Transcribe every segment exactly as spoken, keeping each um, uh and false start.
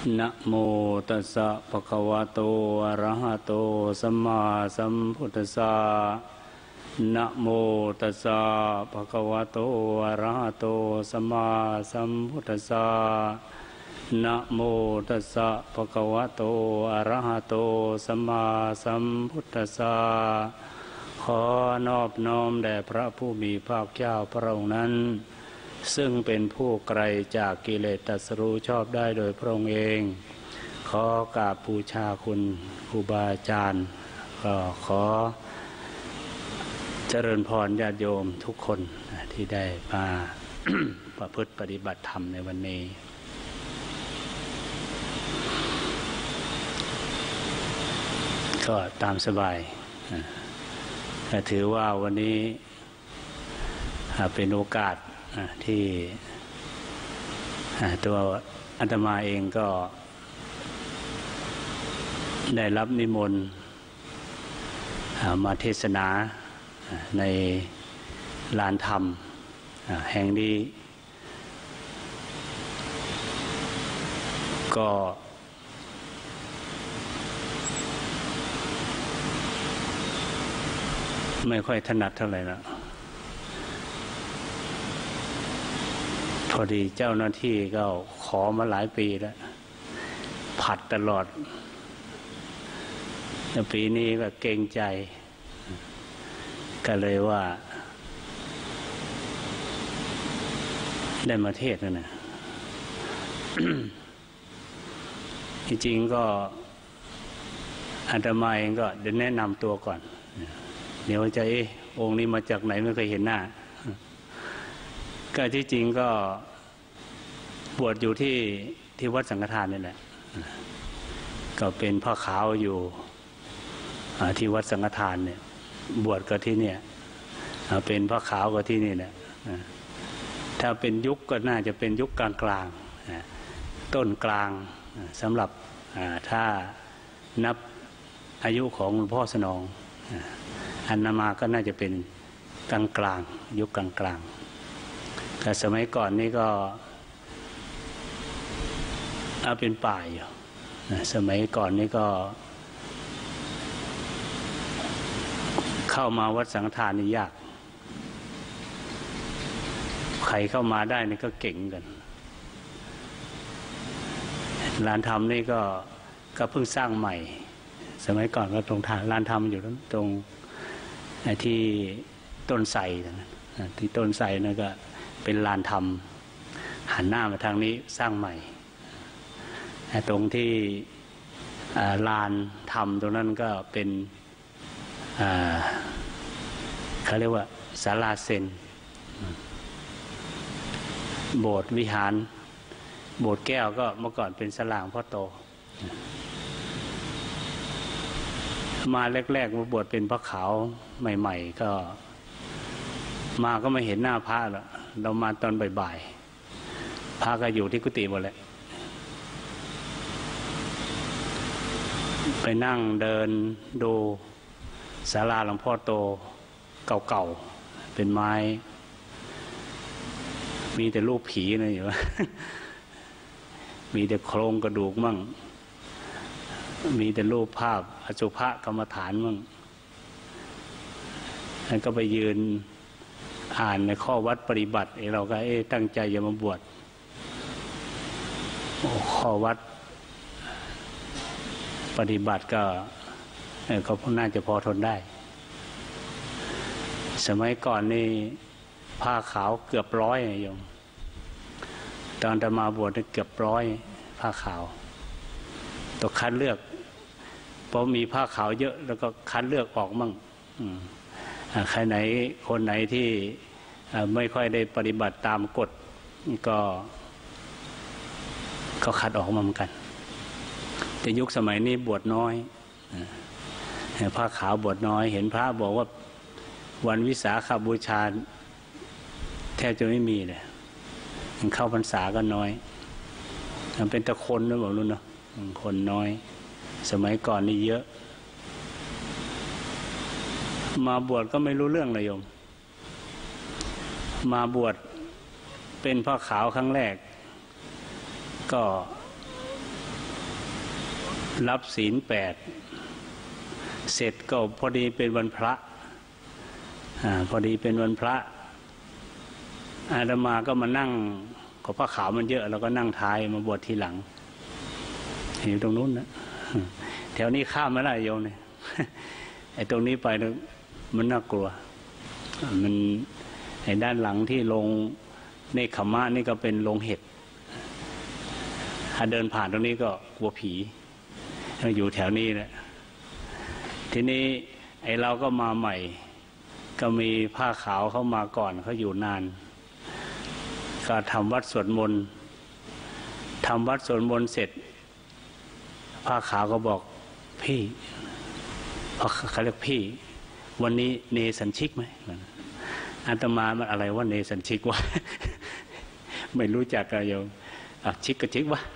นะโมตัสสะภะคะวะโตอะระหะโตสัมมาสัมพุทธัสสะนะโมตัสสะภะคะวะโตอะระหะโตสัมมาสัมพุทธัสสะนะโมตัสสะภะคะวะโตอะระหะโตสัมมาสัมพุทธัสสะขอนอบน้อมแด่พระผู้มีพระภาคเจ้าพระองค์นั้นซึ่งเป็นผู้ไกลจากกิเลสตรัสรู้ชอบได้โดยพระองค์เองขอกราบบูชาคุณครูบาอาจารย์ก็ขอเจริญพรญาติโยมทุกคนที่ได้มา ประพฤติปฏิบัติธรรมในวันนี้ก็ตามสบายแต่ถือว่าวันนี้เป็นโอกาสที่ตัวอาตมาเองก็ได้รับนิมนต์มาเทศนาในลานธรรมแห่งนี้ก็ไม่ค่อยถนัดเท่าไหร่ละพอดีเจ้าหน้าที่ก็ขอมาหลายปีแล้วผัดตลอดแต่ปีนี้ก็เกรงใจก็เลยว่าได้มาเทศน์นะ จริงๆก็อาตมาเองก็เดี๋ยวแนะนำตัวก่อนเดี๋ยวจะเอ๊ะองค์นี้มาจากไหนไม่เคยเห็นหน้าก็ที่จริงก็บวชอยู่ที่ที่วัดสังฆทานนี่แหละก็เป็นผ้าขาวอยู่ที่วัดสังฆทานเนี่ยบวชก็ที่เนี่ยเป็นผ้าขาวก็ที่นี่แหละถ้าเป็นยุคก็น่าจะเป็นยุคกลางๆต้นกลางสำหรับถ้านับอายุของหลวงพ่อสนองอันนามาก็น่าจะเป็นกลางกลางยุคกลางกลางแต่สมัยก่อนนี่ก็เอาเป็นป่าอยู่สมัยก่อนนี่ก็เข้ามาวัดสังฆทานนี่ยากใครเข้ามาได้นี่ก็เก่งกันลานธรรมนี่ก็ก็เพิ่งสร้างใหม่สมัยก่อนก็ตรงทางลานธรรมอยู่ตรงที่ต้นไทรที่ต้นไทรนั่นก็เป็นลานธรรมหันหน้ามาทางนี้สร้างใหม่ตรงที่ลานธรรมตรงนั้นก็เป็นเขาเรียกว่าศาลาเซนโบสถ์วิหารโบสถ์แก้วก็เมื่อก่อนเป็นศาลาพ่อโตมาแรกๆมาบวชเป็นพระขาวใหม่ๆก็มาก็ไม่เห็นหน้าพระแล้วเรามาตอนบ่ายๆพระก็อยู่ที่กุฏิหมดเลยไปนั่งเดินดูศาลาหลวงพ่อโตเก่าๆเป็นไม้มีแต่รูปผีนะอยู่ มีแต่โครงกระดูกมั่งมีแต่รูปภาพอสุภกรรมฐานมั่งแล้วก็ไปยืนอ่านในข้อวัดปฏิบัติเราก็เอ๊ะตั้งใจจะมาบวชข้อวัดปฏิบัติก็เขาน่าจะพอทนได้สมัยก่อนนี่ผ้าขาวเกือบร้อยโยมตอนจะมาบวชเกือบร้อยผ้าขาวต้องคัดเลือกเพราะมีผ้าขาวเยอะแล้วก็คัดเลือกออกมั่งใครไหนคนไหนที่ไม่ค่อยได้ปฏิบัติตามกฎก็ก็คัดออกมาเหมือนกันแต่ยุคสมัยนี้บวชน้อยผ้าขาวบวชน้อยเห็นพระบอกว่าวันวิสาขบูชาแทบจะไม่มีเลยเข้าพรรษาก็น้อยเป็นตะคนนะบอกรู้เนาะคนน้อยสมัยก่อนนี่เยอะมาบวชก็ไม่รู้เรื่องเลยโยมมาบวชเป็นผ้าขาวครั้งแรกก็รับศีลแปดเสร็จก็พอดีเป็นวันพระอ่าพอดีเป็นวันพระอาตมาก็มานั่งก็ผ้าขาวมันเยอะแล้วก็นั่งท้ายมาบวชทีหลังอยู่ตรงนู้นนะแถวนี้ข้ามไม่ได้โยมเนี่ยไอ้ตรงนี้ไปมันน่ากลัวมันไอ้ด้านหลังที่ลงในขม่านี่ก็เป็นโรงเห็ดถ้าเดินผ่านตรงนี้ก็กลัวผีอยู่แถวนี้แหละทีนี้ไอ้เราก็มาใหม่ก็มีผ้าขาวเข้ามาก่อนเขาอยู่นานก็ทำวัดสวดมนต์ทำวัดสวดมนต์เสร็จผ้าขาวก็บอกพี่เขาเรียกพี่วันนี้เนสัญชิกไหมอาตมามันอะไรว่าเนสัญชิกวะ ไม่รู้จักกันโยมอ่ะชิกก็ชิกวะ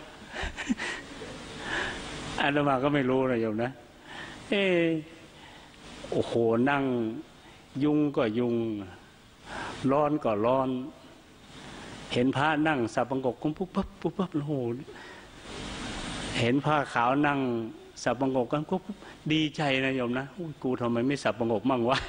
อาตมาก็ไม่รู้นะโยมนะเออโอ้โหนั่งยุงก็ยุงร้อนก็ร้อนเห็นพระนั่งสับประงกปุ๊บปุ๊บปุ๊บปุ๊บโอ้โหเห็นผ้าขาวนั่งสับประงกกันก็ดีใจนะโยมนะกูทำไมไม่สับประงกมั่งวะ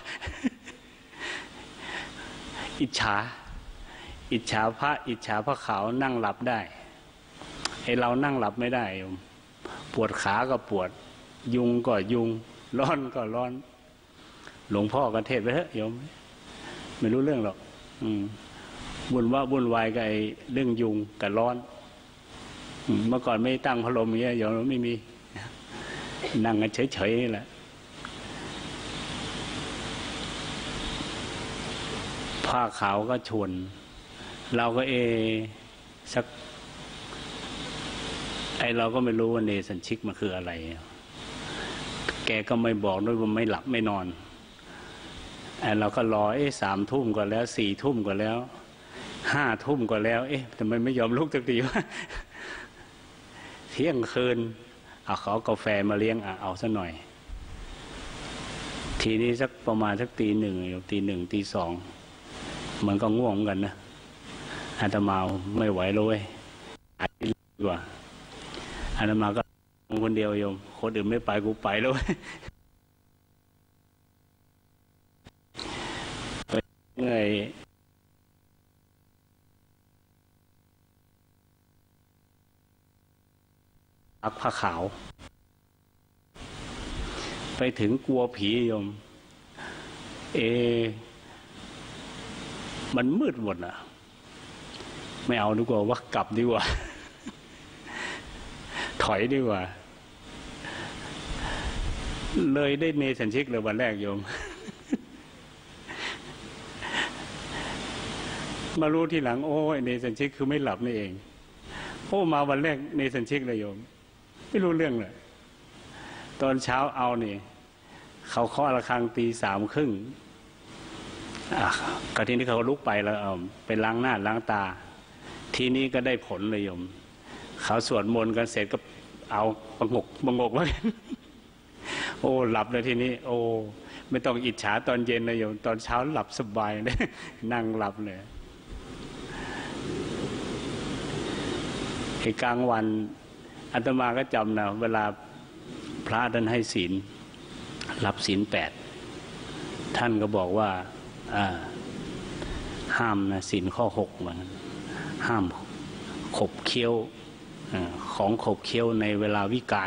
อิจฉาอิจฉาพระอิจฉาพระขาวนั่งหลับได้ไอเรานั่งหลับไม่ได้โยมปวดขาก็ปวดยุงก็ยุงร้อนก็ร้อนหลวงพ่อก็เทศไปเถอะโยมไม่รู้เรื่องหรอกอืมวุ่นว่าวุ่นวายกับไอ้เรื่องยุงกับร้อนเมื่อก่อนไม่ตั้งพัดลมอย่างเงี้ยโยมไม่มีนั่งกันเฉยๆนี่แหละผ้าขาวก็ชวนเราก็เอสักไอเราก็ไม่รู้ว่าเนสัญชิกมันคืออะไรแกก็ไม่บอกด้วยว่าไม่หลับไม่นอนไอเราก็รอเอ๊ะสามทุ่มก็แล้วสี่ทุ่มก็แล้วห้าทุ่มก็แล้วเอ๊ะทำไมไม่ยอมลุกสักทีวะเที่ยงคืนเอาเขากาแฟมาเลี้ยงอ่ะเอาซะหน่อยทีนี้สักประมาณสักตีหนึ่งตีหนึ่งตีสองมันก็ง่วงกันนะอาตมาไม่ไหวเลยอาดีกว่าอาตมาก็คนเดียวโยมคนอื่นไม่ไปกูไปแล้วไปเงยอักผ้าขาวไปถึงกลัวผีโยมเอมันมืดหมดอ่ะไม่เอาดีกว่าว่ากลับดีกว่าถอยดีกว่าเลยได้เนสัญชิกเลยวันแรกโยมมารู้ทีหลังโอ้ยเนสัญชิกคือไม่หลับนี่เองโอ้มาวันแรกเนสัญชิกเลยโยมไม่รู้เรื่องเลยตอนเช้าเอานี่เขาเคาะระฆังตีสามครึ่งก็ทีนี้เขาลุกไปแล้วเอาไปล้างหน้าล้างตาทีนี้ก็ได้ผลเลยโยมเขาสวดมนต์กันเสร็จก็เอาบังกบังกไว้โอ้หลับเลยทีนี้โอ้ไม่ต้องอิจฉาตอนเย็นเลยโยมตอนเช้าหลับสบายเลยนั่งหลับเลยไอ้กลางวันอาตมาก็จำนะเวลาพระท่านให้ศีลรับศีลแปดท่านก็บอกว่าห้ามนะศีลข้อหกมันห้ามขบเคี้ยวของขบเคี้ยวในเวลาวิกาล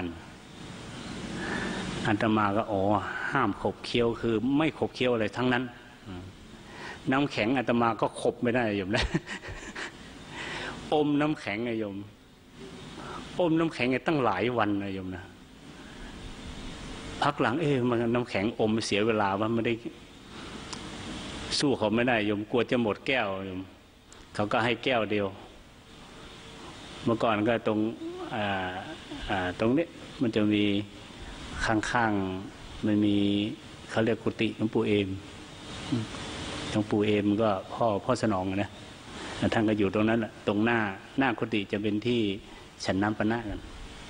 อาตมาก็อ๋อห้ามขบเคี้ยวคือไม่ขบเคี้ยวอะไรทั้งนั้นน้ำแข็งอาตมาก็ขบไม่ได้โยมนะอมน้ำแข็งไงโยมอมน้ำแข็งไงตั้งหลายวันนะโยมนะพักหลังเอ๊ะมันน้ำแข็งอมเสียเวลาว่าไม่ได้สู้เขาไม่ได้โยมกลัวจะหมดแก้วโยมเขาก็ให้แก้วเดียวเมื่อก่อนก็ตรงตรงนี้มันจะมีข้างๆมันมีเขาเรียกกุฏิหลวงปู่เอมหลวงปู่เอมก็พ่อพ่อสนองนะท่านก็อยู่ตรงนั้นแหละตรงหน้าหน้ากุฏิจะเป็นที่ฉันน้ำปนะกัน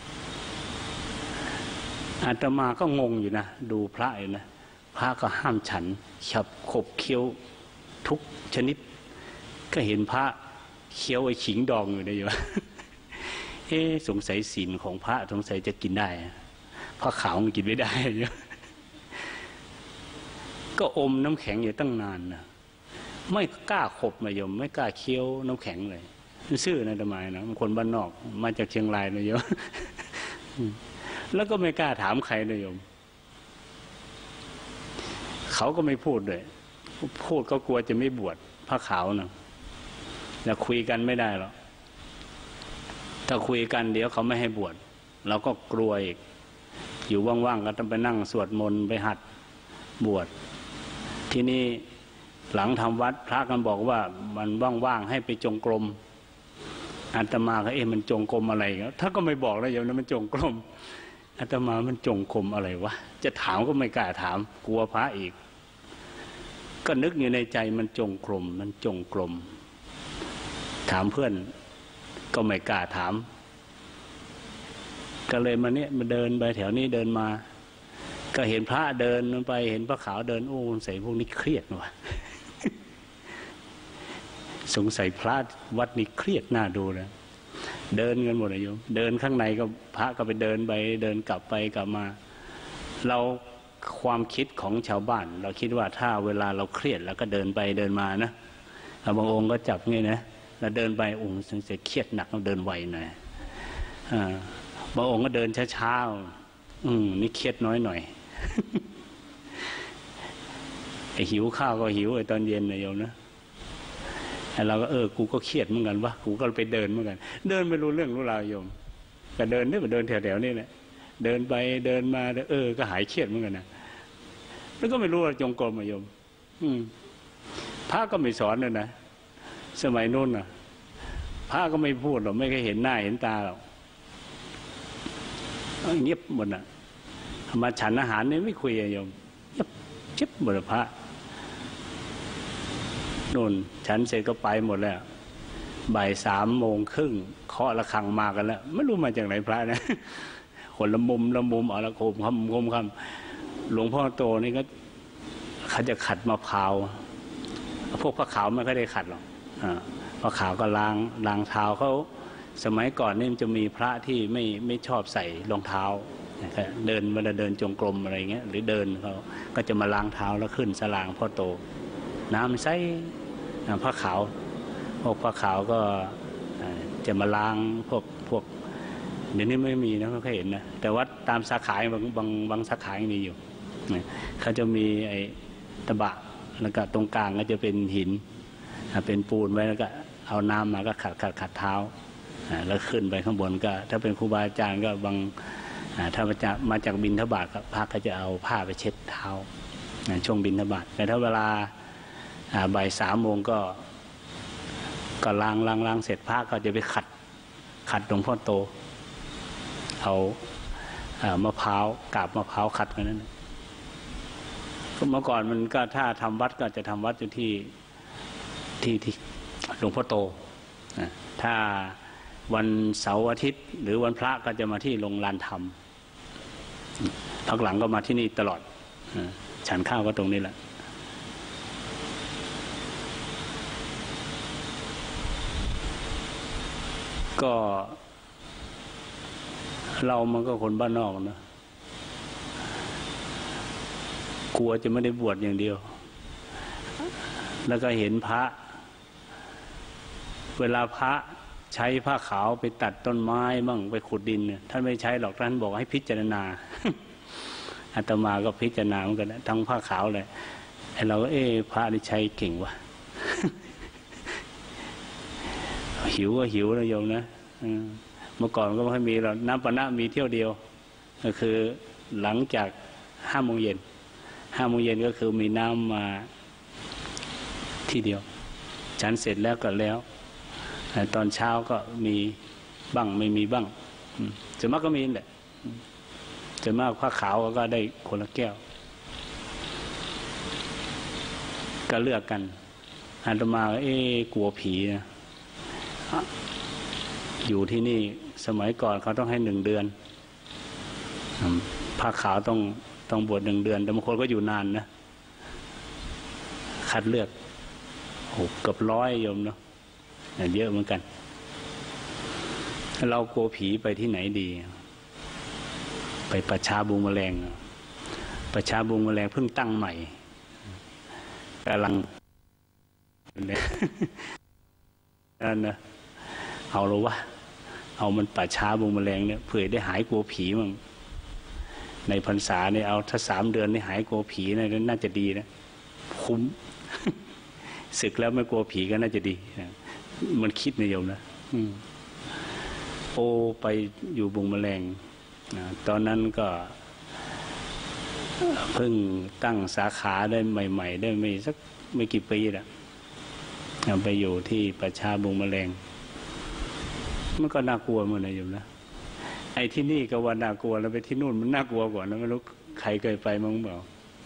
อาตมาก็งงอยู่นะดูพระอยู่นะพระก็ห้ามฉันฉับขบเคี้ยวทุกชนิดก็เห็นพระเคี้ยวไอ้ขิงดองอยู่ได้อยู่ เอ๊ะสงสัยศีลของพระสงสัยจะกินได้ผ้าขาวมันกินไม่ได้เยอะก็อมน้ำแข็งอยู่ตั้งนานนะไม่กล้าขบมาโยมไม่กล้าเคี้ยวน้ำแข็งเลยซื่อนะทำไมนะมันคนบ้านนอกมาจากเชียงรายนะโยมแล้วก็ไม่กล้าถามใครนะโยมเขาก็ไม่พูดเลยพูดก็กลัวจะไม่บวชผ้าขาวนะแล้วคุยกันไม่ได้หรอกถ้าคุยกันเดี๋ยวเขาไม่ให้บวชเราก็กลัวอีกอยู่ว่างๆก็ต้องไปนั่งสวดมนต์ไปหัดบวชที่นี่หลังทำวัดพระกันบอกว่ามันว่างๆให้ไปจงกรมอาตมาก็เอ๊ะมันจงกรมอะไรถ้าก็ไม่บอกแล้วอย่างนั้นมันจงกรมอาตมามันจงกรมอะไรวะจะถามก็ไม่กล้าถามกลัวพระอีกก็นึกอยู่ในใจมันจงกรมมันจงกรมถามเพื่อนก็ไม่กล้าถามก็เลยมาเนี่ยมาเดินไปแถวนี้เดินมาก็เห็นพระเดินไปเห็นพระขาวเดินโอ้สงสัยพวกนี้เครียดว่ะ สงสัยพระวัดนี้เครียดน่าดูนะเดินกันหมดเลยโยมเดินข้างในก็พระก็ไปเดินไปเดินกลับไปกลับมาเราความคิดของชาวบ้านเราคิดว่าถ้าเวลาเราเครียดแล้วก็เดินไปเดินมานะบางองค์ก็จับงี้นะแล้วเดินไปองค์สงสัยเครียดหนักเราเดินไวหน่อยอ่าบางองค์ก็เดินช้าๆอืมนี่เครียดน้อยหน่อย ไอหิวข้าวก็หิวไอตอนเย็นนะโยมนะไอเราก็เออกูก็เครียดเหมือนกันวะกูก็ไปเดินเหมือนกันเดินไม่รู้เรื่องรู้ราวโยมก็เดินเนี่ยไปเดินแถวๆนี่แหละเดินไปเดินมาเออก็หายเครียดเหมือนกันนะแล้วก็ไม่รู้ว่าจงกรมโยมอืมพระก็ไม่สอนเลยนะสมัยนู้นน่ะพระก็ไม่พูดหรอกไม่เคยเห็นหน้าเห็นตาหรอกเงียบหมดน่ะมาฉันอาหารนี่ไม่คุยโยมเงียบเจ็บหมดพระนู่นฉันเสร็จก็ไปหมดแล้วบ่ายสามโมงครึ่งเคาะระฆังมากันแล้วไม่รู้มาจากไหนพระนะคนละมุมละมุมเอาละโคมคำคมคำหลวงพ่อโตนี่ก็เขาจะขัดมะพร้าวพวกพระขาวไม่ค่อยได้ขัดหรอกพระขาวก็ล้างล้างเท้าเขาสมัยก่อนนี่มันจะมีพระที่ไม่ไม่ชอบใส่รองเท้าเดินเวลาเดินจงกรมอะไรเงี้ยหรือเดินเขาก็จะมาล้างเท้าแล้วขึ้นสลางพ่อโตน้ำใสพระขาวพวกพระขาวก็จะมาล้างพวกพวกเดี๋ยวนี้ไม่มีนะไม่เคยเห็นนะแต่ว่าตามสาขาบางบางบางสาขายังมีอยู่เขาจะมีไอ้ตะบะแล้วก็ตรงกลางก็จะเป็นหินเป็นปูนไว้แล้วก็เอาน้ำมาก็ขัดขัดขัดเท้าแล้วขึ้นไปข้างบนก็ถ้าเป็นครูบาอาจารย์ก็บางถ้ามาจากมาจากบิณฑบาตพระก็จะเอาผ้าไปเช็ดเท้าช่วงบิณฑบาตแต่ถ้าเวลาบ่ายสามโมงก็ก็ล้างล้างล้างเสร็จพระก็จะไปขัดขัดหลวงพ่อโตเอามะพร้าวกาบมะพร้าวขัดกันนั้นก็เมื่อก่อนมันก็ถ้าทำวัดก็จะทำวัดอยู่ที่ที่ที่หลวงพ่อโตถ้าวันเสาร์อาทิตย์หรือวันพระก็จะมาที่โรงลานธรรมพักหลังก็มาที่นี่ตลอดฉันข้าวก็ตรงนี้แหละก็เรามันก็คนบ้านนอกนะกลัวจะไม่ได้บวชอย่างเดียวแล้วก็เห็นพระเวลาพระใช้ผ้าขาวไปตัดต้นไม้บ้างไปขุดดินเนี่ยท่านไม่ใช้หรอกท่านบอกให้พิจารณา อาตมาก็พิจารณาเหมือนกันทั้งผ้าขาวเลยไอ้เราก็เอ๊ะพระนี่ใช้เก่งวะ หิวก็หิวนะโยมนะเมื่อก่อนก็ไม่ค่อยมีหรอกน้ำปะนะมีเที่ยวเดียวก็คือหลังจากห้าโมงเย็นห้าโมงเย็นก็คือมีน้ำมาที่เดียวฉันเสร็จแล้วก็แล้วตอนเช้าก็มีบ้างไม่มีบ้างส่วนมากก็มีแหละส่วนมากผ้าขาวก็ได้คนละแก้วก็เลือกกันอาตมาเอ๊ะกลัวผีนะอยู่ที่นี่สมัยก่อนเขาต้องให้หนึ่งเดือนผ้าขาวต้องต้องบวชหนึ่งเดือนแต่บางคนก็อยู่นานนะคัดเลือกโอ้เกือบร้อยโยมเนาะเยอะเหมือนกันเรากลัวผีไปที่ไหนดีไปประชาบุงแมลงประชาบุงแมลงเพิ่งตั้งใหม่กำลังนั่นนะเอาหรอวะเอามันป่าช้าบุงแมลงเนี่ยเผื่อได้หายกลัวผีมั่งในพรรษาเนี่ยเอาถ้าสามเดือนนี่หายกลัวผีนะน่าจะดีนะคุ้มศึกแล้วไม่กลัวผีก็น่าจะดีมันคิดในโยมนะโอไปอยู่บุงแมลงตอนนั้นก็เพิ่งตั้งสาขาได้ใหม่ๆได้ไม่สักไม่กี่ปีแหละไปอยู่ที่ประชาบุงแมลงมันก็น่ากลัวเหมือนกันอยู่นะไอ้ที่นี่ก็ว่าน่ากลัวแล้วไปที่นู่นมันน่ากลัวกว่านะไม่รู้ใครเคยไปมั้งเปล่า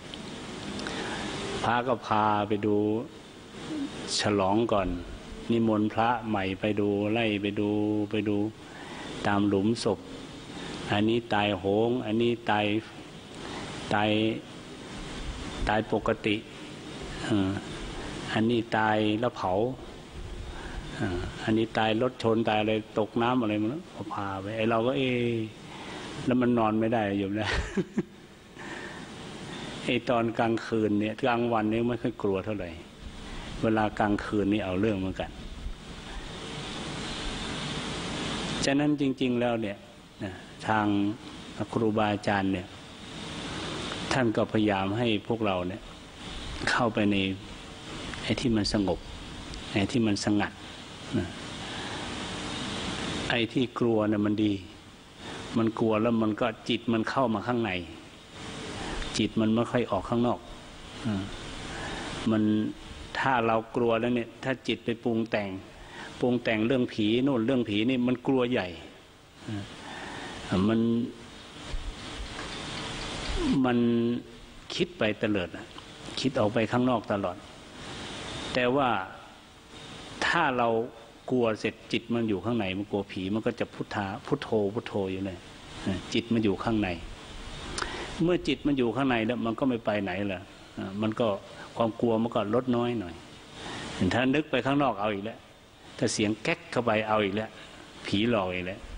พระก็พาไปดูฉลองก่อนนิมนต์พระใหม่ไปดูไล่ไปดูไปดูตามหลุมศพอันนี้ตายโหงอันนี้ตายตายตายปกติอันนี้ตายแล้วเผาอันนี้ตายรถชนตายอะไรตกน้ำอะไรมันก็พาไปไอเราก็เอแล้วมันนอนไม่ได้อยู่นะไอตอนกลางคืนเนี่ยกลางวันนี่ไม่ค่อยกลัวเท่าไหร่เวลากลางคืนนี่เอาเรื่องเหมือนกันฉะนั้นจริงๆแล้วเนี่ยทางครูบาอาจารย์เนี่ยท่านก็พยายามให้พวกเราเนี่ยเข้าไปในไอ้ที่มันสงบไอ้ที่มันสงัดไอ้ที่กลัวเนี่ยมันดีมันกลัวแล้วมันก็จิตมันเข้ามาข้างในจิตมันไม่ค่อยออกข้างนอกมันถ้าเรากลัวแล้วเนี่ยถ้าจิตไปปรุงแต่งปรุงแต่งเรื่องผีโน่นเรื่องผีนี่มันกลัวใหญ่มันมันคิดไปเตลิดคิดออกไปข้างนอกตลอดแต่ว่าถ้าเรากลัวเสร็จจิตมันอยู่ข้างในมันกลัวผีมันก็จะพุทธาพุทโธพุทโธอยู่เลยจิตมันอยู่ข้างในเมื่อจิตมันอยู่ข้างในแล้วมันก็ไม่ไปไหนล่ะมันก็ความกลัวมันก็ลดน้อยหน่อยถ้านึกไปข้างนอกเอาอีกแล้วถ้าเสียงแก๊กเข้าไปเอาอีกแล้วผีหลอกอีกแล้ว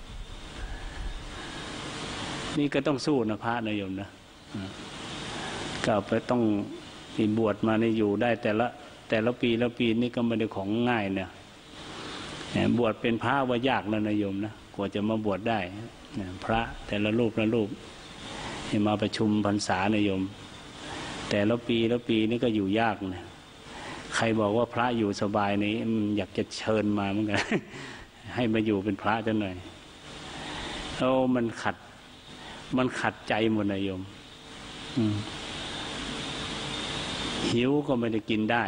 นี่ก็ต้องสู้นะพระนะโยมนะก็ไปต้องมีบวชมาในอยู่ได้แต่ละแต่ละปีละปีนี่ก็ไม่ได้ของง่ายเนี่ยบวชเป็นพระว่ายากนะโยมนะกว่าจะมาบวชได้พระแต่ละรูปละรูปมาประชุมพรรษาโยมแต่ละปีละปีนี่ก็อยู่ยากนะใครบอกว่าพระอยู่สบายนี่อยากจะเชิญมาเหมือนกันให้มาอยู่เป็นพระจังหน่อยโอ้มันขัดมันขัดใจหมดนะโยมหิวก็ไม่ได้กินได้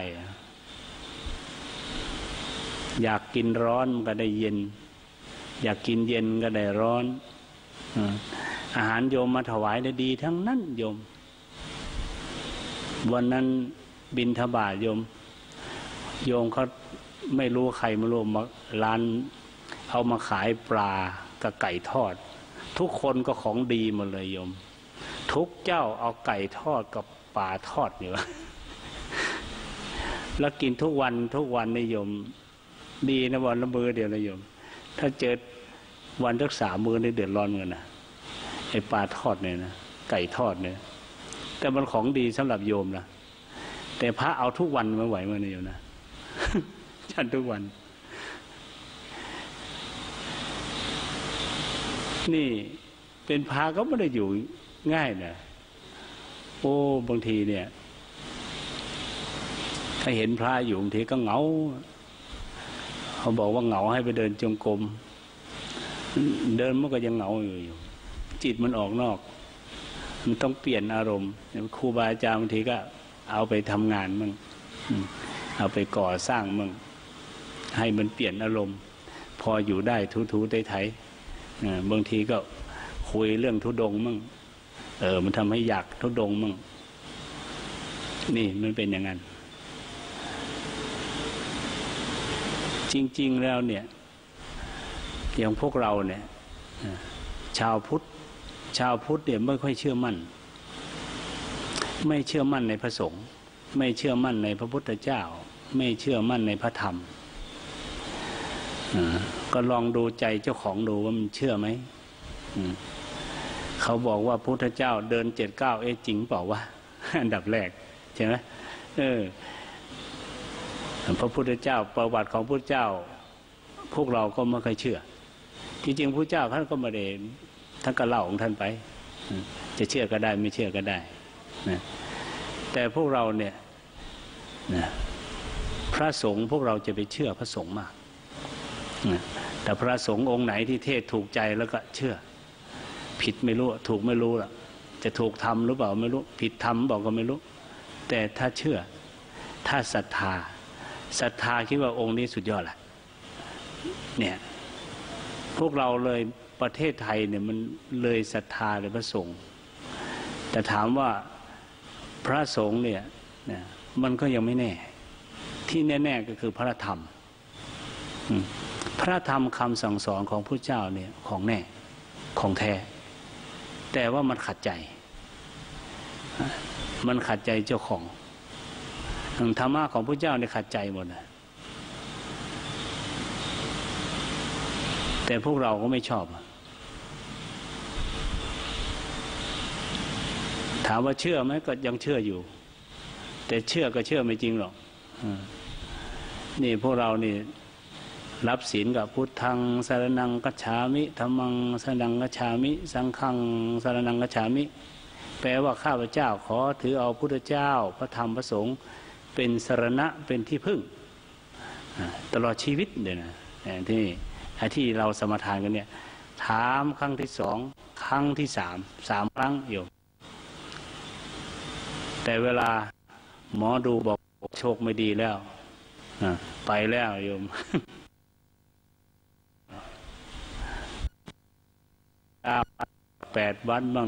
อยากกินร้อนก็ได้เย็นอยากกินเย็นก็ได้ร้อนอาหารโยมมาถวายได้ดีทั้งนั้นโยมวันนั้นบิณฑบาตโยมโยมเขาไม่รู้ใครมารู้มาร้านเอามาขายปลากับไก่ทอดทุกคนก็ของดีหมดเลยโยมทุกเจ้าเอาไก่ทอดกับปลาทอดอยู่แล้วกินทุกวันทุกวันนิยมดีนะวันละมื้อเดียวนะโยมถ้าเจอวันสักสามมื้อนี่เดือดร้อนกันนะไอ้ปลาทอดเนี่ยนะไก่ทอดเนี่ยแต่มันของดีสำหรับโยมนะแต่พระเอาทุกวันไม่ไหวมันนะโยมนะฉันทุกวันนี่เป็นพระก็ไม่ได้อยู่ง่ายนะโอ้บางทีเนี่ยถ้าเห็นพระอยู่บางทีก็เหงาเขาบอกว่าเหงาให้ไปเดินจงกรมเดินมันก็ยังเหงาอยู่จิตมันออกนอกมันต้องเปลี่ยนอารมณ์ครูบาอาจารย์บางทีก็เอาไปทำงานมั่งเอาไปก่อสร้างมั่งให้มันเปลี่ยนอารมณ์พออยู่ได้ทูๆไถๆบางทีก็คุยเรื่องทุดงมั่งเออมันทำให้อยากทุดงมั่งนี่มันเป็นอย่างนั้นจริงๆแล้วเนี่ยอย่างพวกเราเนี่ยชาวพุทธชาวพุทธเนี่ยไม่ค่อยเชื่อมั่นไม่เชื่อมั่นในพระสงฆ์ไม่เชื่อมั่นในพระพุทธเจ้าไม่เชื่อมั่นในพระธรรมก็ลองดูใจเจ้าของดูว่ามันเชื่อไหมเขาบอกว่าพุทธเจ้าเดินเจ็ดเก้าเอ๊ะจริงเปล่าวะอันดับแรกใช่ไหมเออพระพุทธเจ้าประวัติของพระพุทธเจ้าพวกเราก็ไม่เคยเชื่อที่จริงพระเจ้าท่านก็ไม่ได้ท่านก็เล่าของท่านไปจะเชื่อก็ได้ไม่เชื่อก็ได้นะแต่พวกเราเนี่ยนะพระสงฆ์พวกเราจะไปเชื่อพระสงฆ์มากนะแต่พระสงฆ์องค์ไหนที่เทศถูกใจแล้วก็เชื่อผิดไม่รู้ถูกไม่รู้ล่ะจะถูกทำหรือเปล่าไม่รู้ผิดทำบอกก็ไม่รู้แต่ถ้าเชื่อถ้าศรัทธาศรัทธาคิดว่าองค์นี้สุดยอดแหละเนี่ยพวกเราเลยประเทศไทยเนี่ยมันเลยศรัทธาเลยพระสงฆ์แต่ถามว่าพระสงฆ์เนี่ยนะมันก็ยังไม่แน่ที่แน่ๆก็คือพระธรรมพระธรรมคำสั่งสอนของพระเจ้าเนี่ยของแน่ของแท้แต่ว่ามันขัดใจมันขัดใจเจ้าของธรรมะของพระเจ้าเนี่ยขัดใจหมดนะแต่พวกเราก็ไม่ชอบถามว่าเชื่อไหมก็ยังเชื่ออยู่แต่เชื่อก็เชื่อไม่จริงหรอกนี่พวกเรานี่รับศีลกับพุทธังสรณังคัจฉามิธัมมังสรณังคัจฉามิสังฆังสรณังคัจฉามิแปลว่าข้าพเจ้าขอถือเอาพุทธเจ้าพระธรรมพระสงฆ์เป็นสรณะเป็นที่พึ่งตลอดชีวิตเลยนะที่ที่เราสมทานกันเนี่ยถามครั้งที่สองครั้งที่สามสามครั้งโยมแต่เวลาหมอดูบอกโชคไม่ดีแล้วไปแล้วโยมแปดวันบ้าง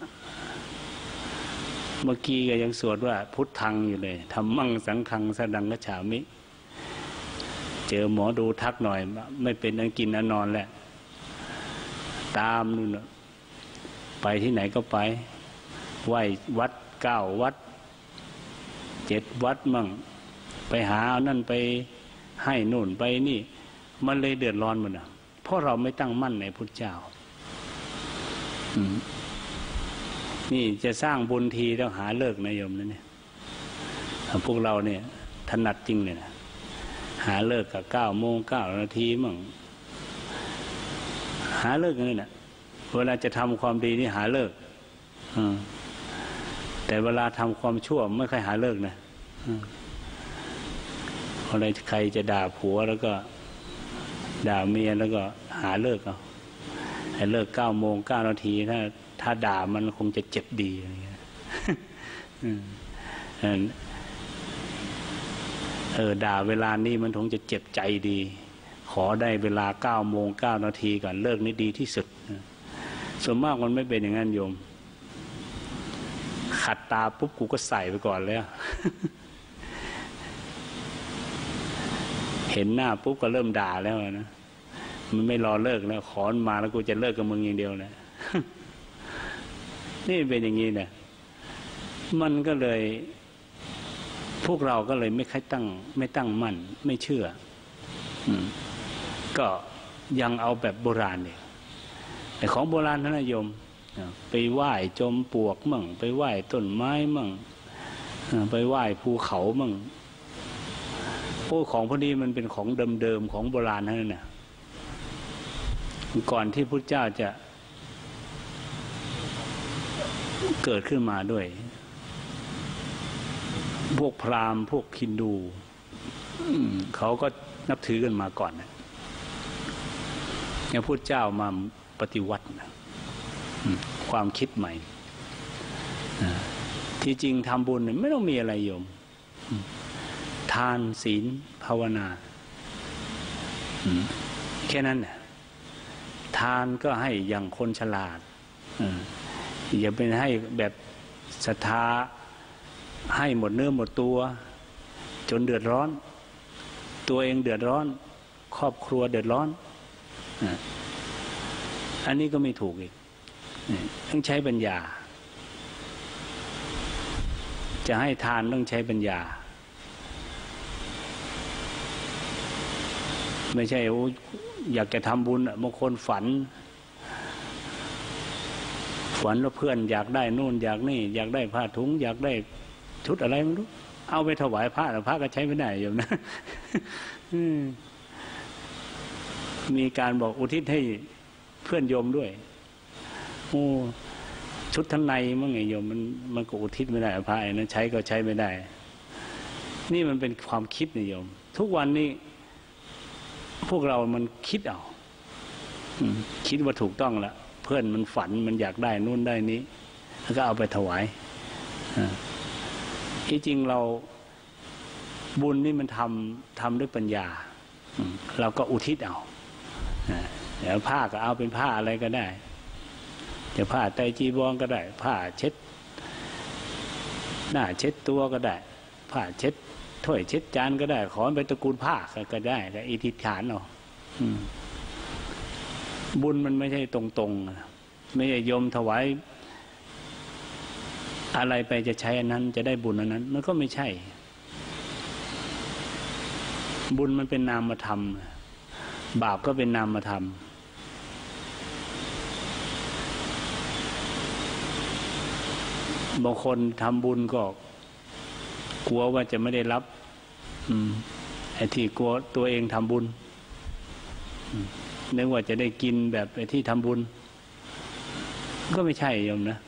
เมื่อกี้ก็ยังสวดว่าพุทธังอยู่เลยธัมมังสังฆังสรณังคัจฉามิเจอหมอดูทักหน่อยไม่เป็นอันกินอันนอนแหละตามนู่นไปที่ไหนก็ไปไหว้วัดเก้าวัดเจ็ดวัดมั่งไปหานั่นไปให้นู่นไปนี่มันเลยเดือดร้อนมันอ่ะเพราะเราไม่ตั้งมั่นในพุทธเจ้านี่จะสร้างบุญทีต้องหาเลิกนะโยมนั่นเนี่ยพวกเราเนี่ยถนัดจริงเลยนะหาเลิกกับเก้าโมงเก้านาทีมั่งหาเลิกนี่นะเวลาจะทำความดีนี่หาเลิกแต่เวลาทำความชั่วไม่เคยหาเลิกนะอะไรใครจะด่าผัวแล้วก็ด่าเมียแล้วก็หาเลิกเอาให้เลิกเก้าโมงเก้านาทีถ้าถ้าด่ามันคงจะเจ็บดีอะไรเงี้ยเออด่าเวลานี้มันคงจะเจ็บใจดีขอได้เวลาเก้าโมงเก้านาทีก่อนเลิกนี่ดีที่สุดส่วนมากมันไม่เป็นอย่างนั้นโยมขัดตาปุ๊บกูก็ใส่ไปก่อนแล้วเห็นหน้าปุ๊บก็เริ่มด่าแล้วนะมันไม่รอเลิกแล้วขอมาแล้วกูจะเลิกกับมึงอย่างเดียวนะนี่เป็นอย่างนี้นะมันก็เลยพวกเราก็เลยไม่ค่อยตั้งไม่ตั้งมั่นไม่เชื่อก็ยังเอาแบบโบราณเนี่ยแต่ของโบราณท่านนิยมไปไหว้จมปลวกมั่งไปไหว้ต้นไม้มั่งไปไหว้ภูเขามั่งพวกของพวกนี้มันเป็นของเดิมๆของโบราณนั่นน่ะก่อนที่พระเจ้าจะเกิดขึ้นมาด้วยพวกพราหมณ์พวกฮินดูเขาก็นับถือกันมาก่อนนะอย่างพระเจ้ามาปฏิวัติความคิดใหม่ที่จริงทำบุญไม่ต้องมีอะไรโยมทานศีลภาวนาแค่นั้นน่ะทานก็ให้อย่างคนฉลาดอย่าเป็นให้แบบศรัทธาให้หมดเนื้อหมดตัวจนเดือดร้อนตัวเองเดือดร้อนครอบครัวเดือดร้อนอันนี้ก็ไม่ถูกอีกต้องใช้ปัญญาจะให้ทานต้องใช้ปัญญาไม่ใช่อยากจะทำบุญบางคนฝันฝันว่าเพื่อนอยากได้นู่นอยากนี่อยากได้ผ้าถุงอยากได้ชุดอะไรไม่รู้เอาไปถวายพระแต่พระก็ใช้ไม่ได้โยมนะมีการบอกอุทิศให้เพื่อนโยมด้วยโอ้ชุดทั้งในมั่งไงโยมมันมันก็อุทิศไม่ได้พระนั้นใช้ก็ใช้ไม่ได้นี่มันเป็นความคิดนะโยมทุกวันนี้พวกเรามันคิดเอาคิดว่าถูกต้องละเพื่อนมันฝันมันอยากได้นู่นได้นี้แล้วก็เอาไปถวายที่จริงเราบุญนี่มันทำทำด้วยปัญญาเราก็อุทิศเอาเดี๋ยวผ้าก็เอาเป็นผ้าอะไรก็ได้จะผ้าไตรจีวรก็ได้ผ้าเช็ดหน้าเช็ดตัวก็ได้ผ้าเช็ดถ้วยเช็ดจานก็ได้ขอเป็นตระกูลผ้าก็ได้แต่อิทธิฐานเนาะบุญมันไม่ใช่ตรงๆไม่ใช่โยมถวายอะไรไปจะใช้อันนั้นจะได้บุญอันนั้นมันก็ไม่ใช่บุญมันเป็นนามธรรมบาปก็เป็นนามธรรมบางคนทำบุญก็กลัวว่าจะไม่ได้รับอืมไอ้ที่กลัวตัวเองทำบุญนึกว่าจะได้กินแบบไอ้ที่ทำบุญก็ไม่ใช่โยมนะ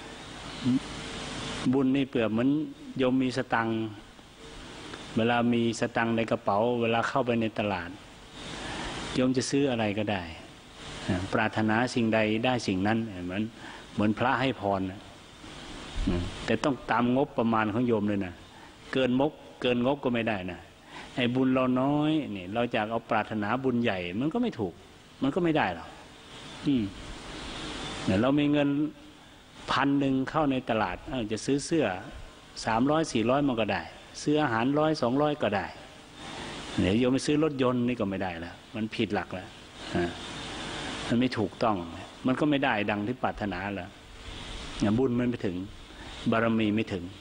บุญนี่เปรียบเหมือนโยมมีสตังค์เวลามีสตังค์ในกระเป๋าเวลาเข้าไปในตลาดโยมจะซื้ออะไรก็ได้ปรารถนาสิ่งใดได้สิ่งนั้นเหมือนเหมือนพระให้พรแต่ต้องตามงบประมาณของโยมเลยนะเกินงบเกินงบก็ไม่ได้นะไอ้บุญเราน้อยนี่เราอยากเอาปรารถนาบุญใหญ่มันก็ไม่ถูกมันก็ไม่ได้หรอกอืมเนี่ยเรามีเงินพันหนึ่งเข้าในตลาดจะซื้อเสื้อสามร้อยสี่ร้อยมันก็ได้ซื้ออาหารร้อยสองร้อยก็ได้เดี๋ยวโยมไปซื้อรถยนต์นี่ก็ไม่ได้แล้วมันผิดหลักแล้วมันไม่ถูกต้องมันก็ไม่ได้ดังที่ปรารถนาแล้วบุญมันไม่ถึงบารมีไม่ถึง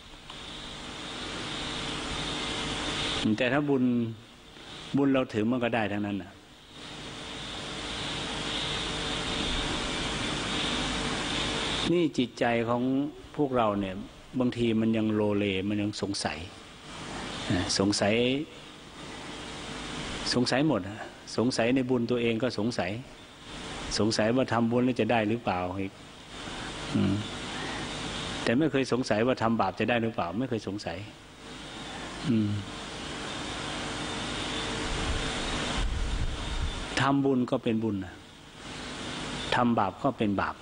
แต่ถ้าบุญบุญเราถือมันก็ได้ทั้งนั้นนะนี่จิตใจของพวกเราเนี่ยบางทีมันยังโลเลมันยังสงสัยสงสัยสงสัยหมดสงสัยในบุญตัวเองก็สงสัยสงสัยว่าทำบุญแล้วจะได้หรือเปล่าอีกแต่ไม่เคยสงสัยว่าทำบาปจะได้หรือเปล่าไม่เคยสงสัยทำบุญก็เป็นบุญทำบาปก็เป็นบาป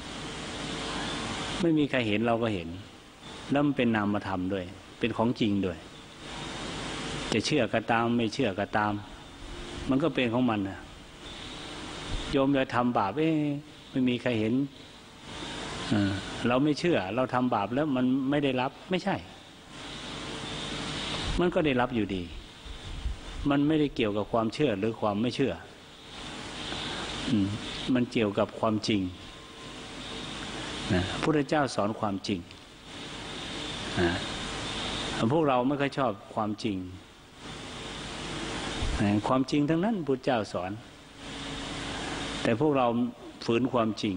ไม่มีใครเห็นเราก็เห็นแล้วมันเป็นนามธรรมด้วยเป็นของจริงด้วยจะเชื่อก็ตามไม่เชื่อก็ตามมันก็เป็นของมันนะโยมจะทำบาปเอ๊ะไม่มีใครเห็นเราไม่เชื่อเราทำบาปแล้วมันไม่ได้รับไม่ใช่มันก็ได้รับอยู่ดีมันไม่ได้เกี่ยวกับความเชื่อหรือความไม่เชื่อมันเกี่ยวกับความจริงนะพระพุทธเจ้าสอนความจริงนะพวกเราไม่ค่อยชอบความจริงความจริงทั้งนั้นพุทธเจ้าสอนแต่พวกเราฝืนความจริง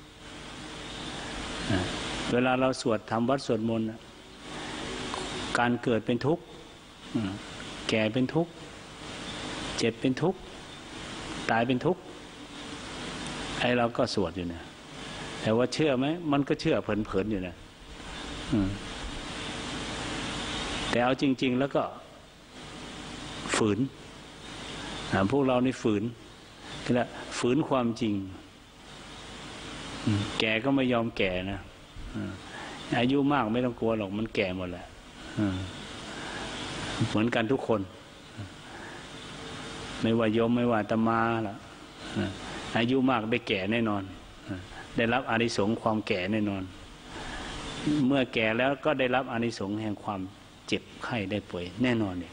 เวลาเราสวดทำวัดสวดมนต์การเกิดเป็นทุกข์แก่เป็นทุกข์เจ็บเป็นทุกข์ตายเป็นทุกข์ไอ้เราก็สวดอยู่นะแต่ว่าเชื่อไหมมันก็เชื่อเผลอๆอยู่นะแต่เอาจริงๆแล้วก็ฝืนพวกเรานี่ฝืนก็แล้วฝืนความจริงแก่ก็ไม่ยอมแก่นะอายุมากไม่ต้องกลัวหรอกมันแก่หมดแหละเหมือนกันทุกคนไม่ว่าโยมไม่ว่าอาตมาล่ะอายุมากได้แก่แน่นอนได้รับอานิสงส์ความแก่แน่นอนเมื่อแก่แล้วก็ได้รับอานิสงส์แห่งความเจ็บไข้ได้ป่วยแน่นอนเลย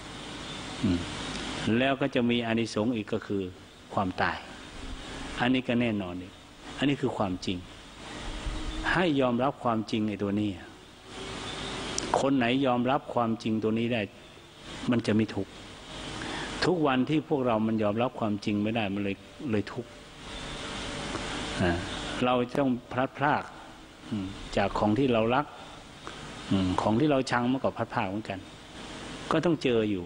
แล้วก็จะมีอานิสงส์อีกก็คือความตายอันนี้ก็แน่นอนเลยอันนี้คือความจริงให้ยอมรับความจริงในตัวนี้คนไหนยอมรับความจริงตัวนี้ได้มันจะไม่ทุกข์ทุกวันที่พวกเรามันยอมรับความจริงไม่ได้มันเลยเลยทุกข์เราต้องพลัดพรากจากของที่เรารักของที่เราชังมันก็พลัดพรากเหมือนกันก็ต้องเจออยู่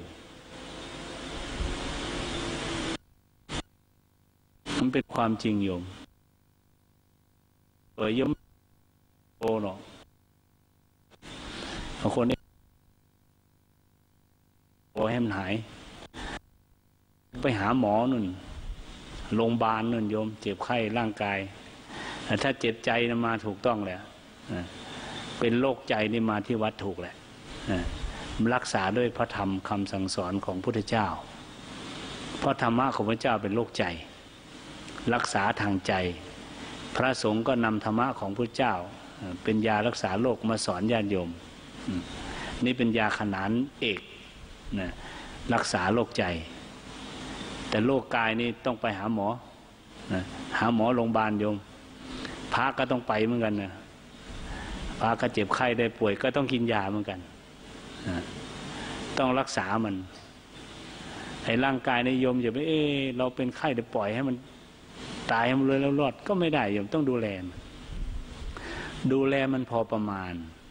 มันเป็นความจริงโยมเออโยมโอ้หรอกบางคนนี่โอ้ให้มันหายไปหาหมอนุ่นโรงพยาบาลนุ่นโยมเจ็บไข้ร่างกายถ้าเจ็บใจนะมาถูกต้องแหละเป็นโรคใจนี่มาที่วัดถูกแหละรักษาด้วยพระธรรมคำสั่งสอนของพุทธเจ้าเพราะธรรมะของพระเจ้าเป็นโรคใจรักษาทางใจพระสงฆ์ก็นำธรรมะของพระเจ้าเป็นยารักษาโรคมาสอนญาติโยมนี่เป็นยาขนานเอกนะรักษาโรคใจแต่โรคกายนี่ต้องไปหาหมอนะหาหมอโรงพยาบาลโยมพระก็ต้องไปเหมือนกันนะพระก็เจ็บไข้ได้ป่วยก็ต้องกินยาเหมือนกันนะต้องรักษามันไอ้ร่างกายในโยมอย่าไปเออเราเป็นไข้เดี๋ยวปล่อยให้มันตายให้มันเลยแล้วรอดก็ไม่ได้โยมต้องดูแลมันดูแลมันพอประมาณ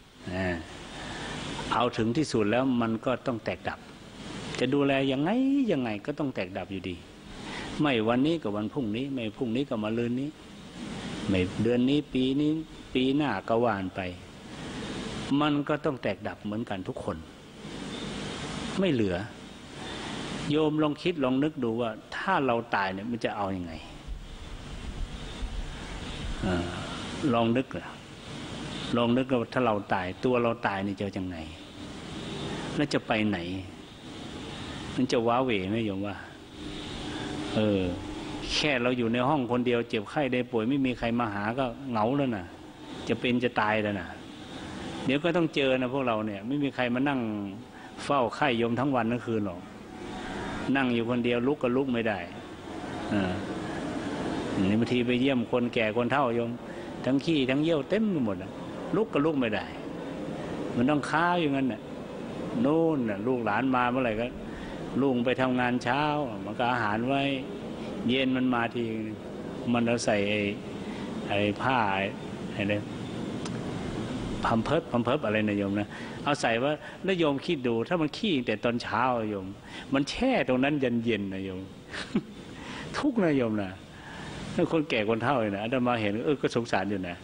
เอาถึงที่สุดแล้วมันก็ต้องแตกดับจะดูแลยังไงยังไงก็ต้องแตกดับอยู่ดีไม่วันนี้ก็วันพรุ่งนี้ไม่พรุ่งนี้ก็มาลืนนี้ไม่เดือนนี้ปีนี้ปีหน้าก็ว่านไปมันก็ต้องแตกดับเหมือนกันทุกคนไม่เหลือโยมลองคิดลองนึกดูว่าถ้าเราตายเนี่ยมันจะเอาอยัางไงลองนึกเลยลองนึกว่าถ้าเราตายตัวเราตายนี่จะยังไงแล้วจะไปไหนมันจะว้าเหวไหมโยมว่าเออแค่เราอยู่ในห้องคนเดียวเจ็บไข้ได้ป่วยไม่มีใครมาหาก็เหงาแล้วนะจะเป็นจะตายแล้วนะเดี๋ยวก็ต้องเจอนะพวกเราเนี่ยไม่มีใครมานั่งเฝ้าไข้โยมทั้งวันทั้งคืนหรอกนั่งอยู่คนเดียวลุกก็ลุกไม่ได้อ่านี่บางทีไปเยี่ยมคนแก่คนเฒ่าโยมทั้งขี้ทั้งเยี่ยวเต็มไปหมดลุกก็ลุกไม่ได้มันต้องค้าอย่างนั้นน่ะโน่นน่ะลูกหลานมาเมื่อไหร่ก็ลุงไปทำงานเช้ามันก็อาหารไว้เย็นมันมาทีมันเอาใส่ไอ้ไอ้ผ้าไอ้เนี่ยพัมเพิบพัมเพิบอะไรนะโยมนะเอาใส่ว่าแล้วโยมคิดดูถ้ามันขี้แต่ตอนเช้าโยมมันแช่ตรงนั้นยันเย็นนะโยม ทุกนะโยมนะถ้าคนแก่คนเฒ่าเลยนะอาตมาเห็นเออก็สงสารอยู่นะ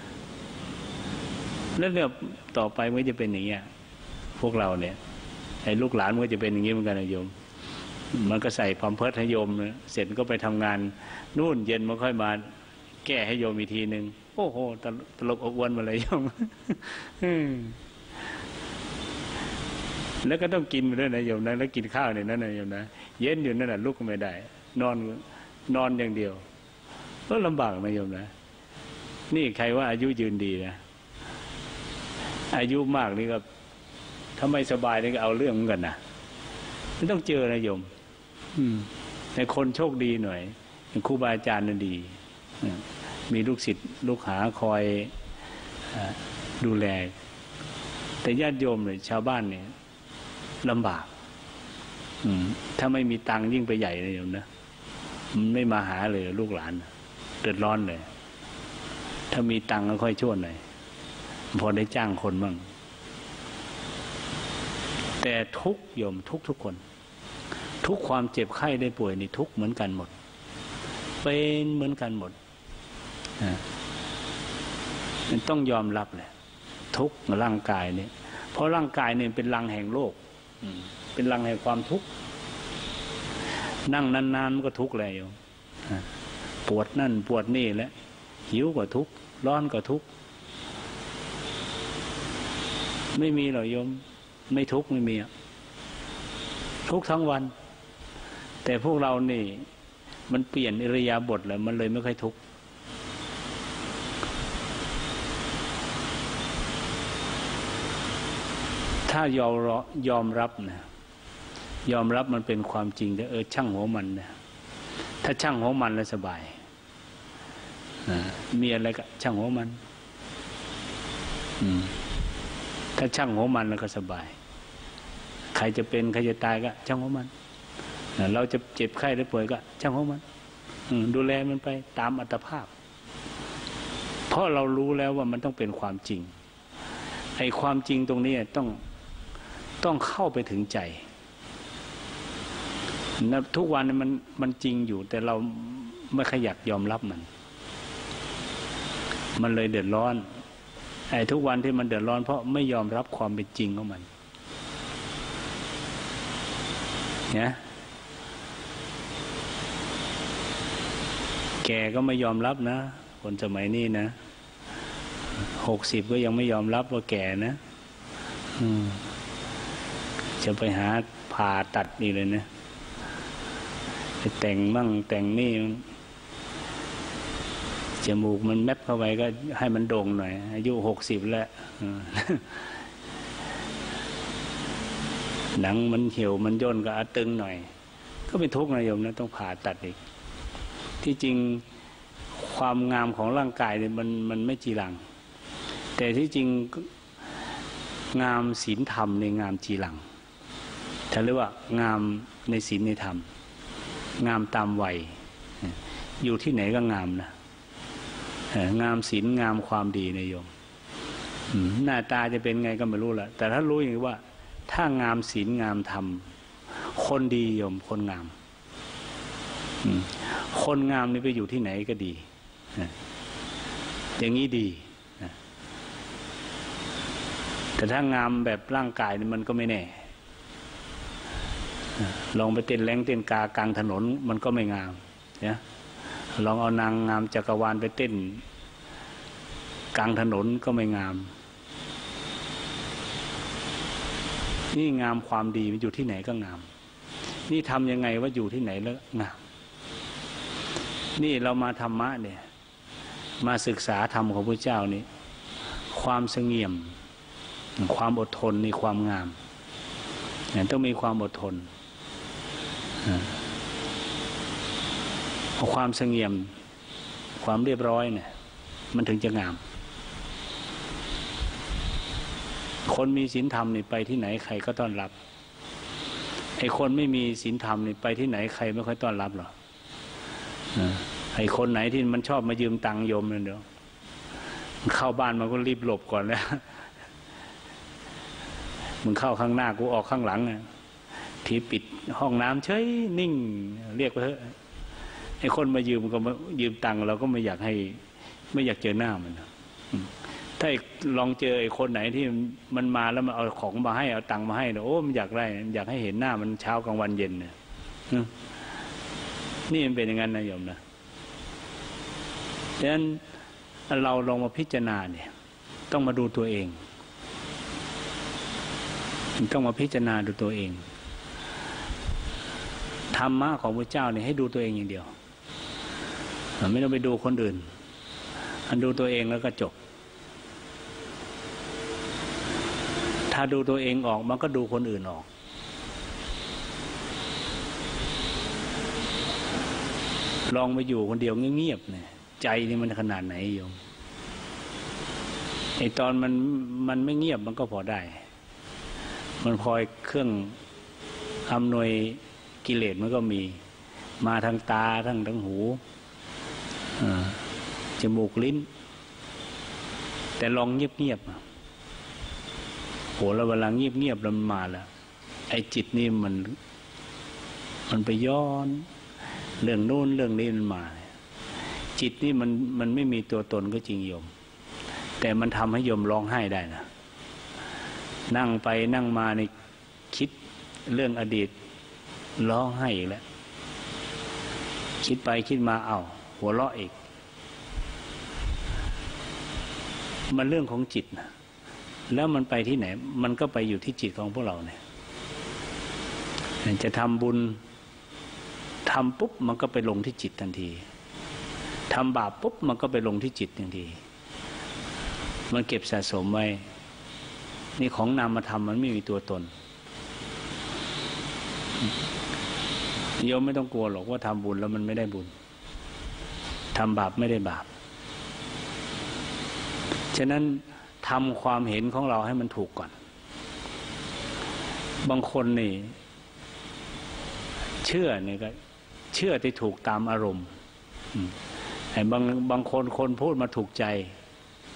แล้วเนี่ยต่อไปมันจะเป็นอย่างเงี้ยพวกเราเนี่ยไอ้ลูกหลานมันก็จะเป็นอย่างงี้เหมือนกันนะโยมมันก็ใส่พัมเพิร์สให้โยมเสร็จก็ไปทำงานนู่นเย็นมันค่อยมาแก้ให้โยมอีกทีหนึ่งโอ้โหตลบอบอวนมาเลยโยมแล้วก็ต้องกินไปด้วยนะโยมนะแล้วกินข้าวเนี่ยนั่นนะโยมนะเย็นอยู่นั่นแหละลุกก็ไม่ได้นอนนอนอย่างเดียวก็ลำบากนะโยมนะนี่ใครว่าอายุยืนดีนะอายุมากนี่ก็ถ้าไม่สบายนี่ก็เอาเรื่องเหมือนกันนะไม่ต้องเจอนะโยมแต่คนโชคดีหน่อยครูบาอาจารย์นั่นดีมีลูกศิษย์ลูกหาคอยดูแลแต่ญาติโยมเลยชาวบ้านเนี่ยลำบากถ้าไม่มีตังค์ยิ่งไปใหญ่เลยโยมนะมันไม่มาหาเลยลูกหลานเดือดร้อนเลยถ้ามีตังค์ก็ค่อยช่วยหน่อยพอได้จ้างคนบ้างแต่ทุกโยมทุกทุกคนทุกความเจ็บไข้ได้ป่วยนี่ทุกเหมือนกันหมดเป็นเหมือนกันหมดมันต้องยอมรับแหละทุกร่างกายเนี่ยเพราะร่างกายเนี่ยเป็นรังแห่งโลกเป็นรังแห่งความทุกข์นั่งนานๆมันก็ทุกข์เลยโยมปวดนั่นปวดนี่แล้วหิวก็ทุกข์ร้อนก็ทุกข์ไม่มีหรอกโยมไม่ทุกข์ไม่มีทุกข์ทั้งวันแต่พวกเรานี่มันเปลี่ยนอิริยาบถแล้วมันเลยไม่ค่อยทุกข์ถ้ายอมยอมรับนะยอมรับมันเป็นความจริงแต่เออช่างหัวมันนะถ้าช่างหัวมันแล้วสบายมีอะไรก็ช่างหัวมันถ้าช่างหัวมันแล้วก็สบายใครจะเป็นใครจะตายก็ช่างหัวมันเราจะเจ็บไข้หรือป่วยก็ช่างหัวมันดูแลมันไปตามอัตภาพเพราะเรารู้แล้วว่ามันต้องเป็นความจริงไอ้ความจริงตรงนี้ต้องต้องเข้าไปถึงใจนะทุกวันมันมันจริงอยู่แต่เราไม่ขยักยอมรับมันมันเลยเดือดร้อนไอ้ทุกวันที่มันเดือดร้อนเพราะไม่ยอมรับความเป็นจริงของมันเนี่ยแกก็ไม่ยอมรับนะคนสมัยนี้นะหกสิบก็ยังไม่ยอมรับว่าแก่นะจะไปหาผ่าตัดนี่เลยนะไปแต่งมั่งแต่งนี่จมูกมันแมบเข้าไปก็ให้มันโด่งหน่อยอายุหกสิบแล้วหนังมันเหี่ยวมันย่นก็อาตึงหน่อยก็เป็นทุกข์นะโยมนะต้องผ่าตัดอีกที่จริงความงามของร่างกายเนี่ยมันมันไม่จีรังแต่ที่จริงงามศีลธรรมในงามจีรังถ้าเรียกว่างามในศีลในธรรมงามตามวัยอยู่ที่ไหนก็งามนะงามศีลงามความดีนะโยมหน้าตาจะเป็นไงก็ไม่รู้แหละแต่ถ้ารู้อย่างว่าถ้างามศีลงามธรรมคนดีโยมคนงามคนงามนี่ไปอยู่ที่ไหนก็ดีอย่างนี้ดีแต่ถ้างามแบบร่างกายนี่มันก็ไม่แน่ลองไปเต้นแรงเต้นกากลางถนนมันก็ไม่งามเนี่ยลองเอานางงามจักรวาลไปเต้นกลางถนนก็ไม่งามนี่งามความดีมันอยู่ที่ไหนก็งามนี่ทำยังไงว่าอยู่ที่ไหนแล้วงามนี่เรามาธรรมะเนี่ยมาศึกษาธรรมของพระเจ้านี่ความเสงี่ยมความอดทนนี่ความงามต้องมีความอดทนความเสงี่ยมความเรียบร้อยเนี่ยมันถึงจะงามคนมีศีลธรรมนี่ไปที่ไหนใครก็ต้อนรับไอ้คนไม่มีศีลธรรมนี่ไปที่ไหนใครไม่ค่อยต้อนรับหรอกไอ้คนไหนที่มันชอบมายืมตังค์โยมนั่นเดี๋ยวมันเข้าบ้านมันก็รีบหลบก่อนแล้วมึงเข้าข้างหน้ากูออกข้างหลังอ่ะทีปิดห้องน้ำเฉยนิ่งเรียกไปเถอะไอ้คนมายืมก็มายืมตังค์เราก็ไม่อยากให้ไม่อยากเจอหน้ามันถ้าลองเจอไอ้คนไหนที่มันมาแล้วมันเอาของมาให้เอาตังค์มาให้เนี่ยโอ้มันอยากได้อยากให้เห็นหน้ามันเช้ากลางวันเย็นเนี่ยนี่มันเป็นอย่างนั้นนะโยมนะดังนั้นเราลองมาพิจารณาเนี่ยต้องมาดูตัวเองต้องมาพิจารณาดูตัวเองธรรมะของพระเจ้าเนี่ยให้ดูตัวเองอย่างเดียวไม่ต้องไปดูคนอื่นอันดูตัวเองแล้วก็จบถ้าดูตัวเองออกมันก็ดูคนอื่นออกลองไปอยู่คนเดียวเงียบๆเนี่ยใจนี่มันขนาดไหนโยมไอตอนมันมันไม่เงียบมันก็พอได้มันพลอยเครื่องอำนวยกิเลสมันก็มีมาทางตาทั้งทั้งหูจมูกลิ้นแต่ลองเงียบๆโหแล้วเวลาเงียบๆแล้วมันมาแล้วไอ้จิตนี่มันมันไปย้อนเรื่องโน้นเรื่องนี้มันมาจิตนี่มันมันไม่มีตัวตนก็จริงโยมแต่มันทำให้โยมร้องไห้ได้นะนั่งไปนั่งมาในคิดเรื่องอดีตร้องไห้อีกแล้วคิดไปคิดมาเอ้าหัวเราะอีกมันเรื่องของจิตนะแล้วมันไปที่ไหนมันก็ไปอยู่ที่จิตของพวกเราเนี่ยจะทำบุญทำปุ๊บมันก็ไปลงที่จิตทันทีทำบาปปุ๊บมันก็ไปลงที่จิตทันทีมันเก็บสะสมไว้นี่ของนามธรรมมันไม่มีตัวตนโยมไม่ต้องกลัวหรอกว่าทำบุญแล้วมันไม่ได้บุญทำบาปไม่ได้บาปฉะนั้นทำความเห็นของเราให้มันถูกก่อนบางคนนี่เชื่อนี่ก็เชื่อที่ถูกตามอารมณ์ไอ้บางบางคนคนพูดมาถูกใจ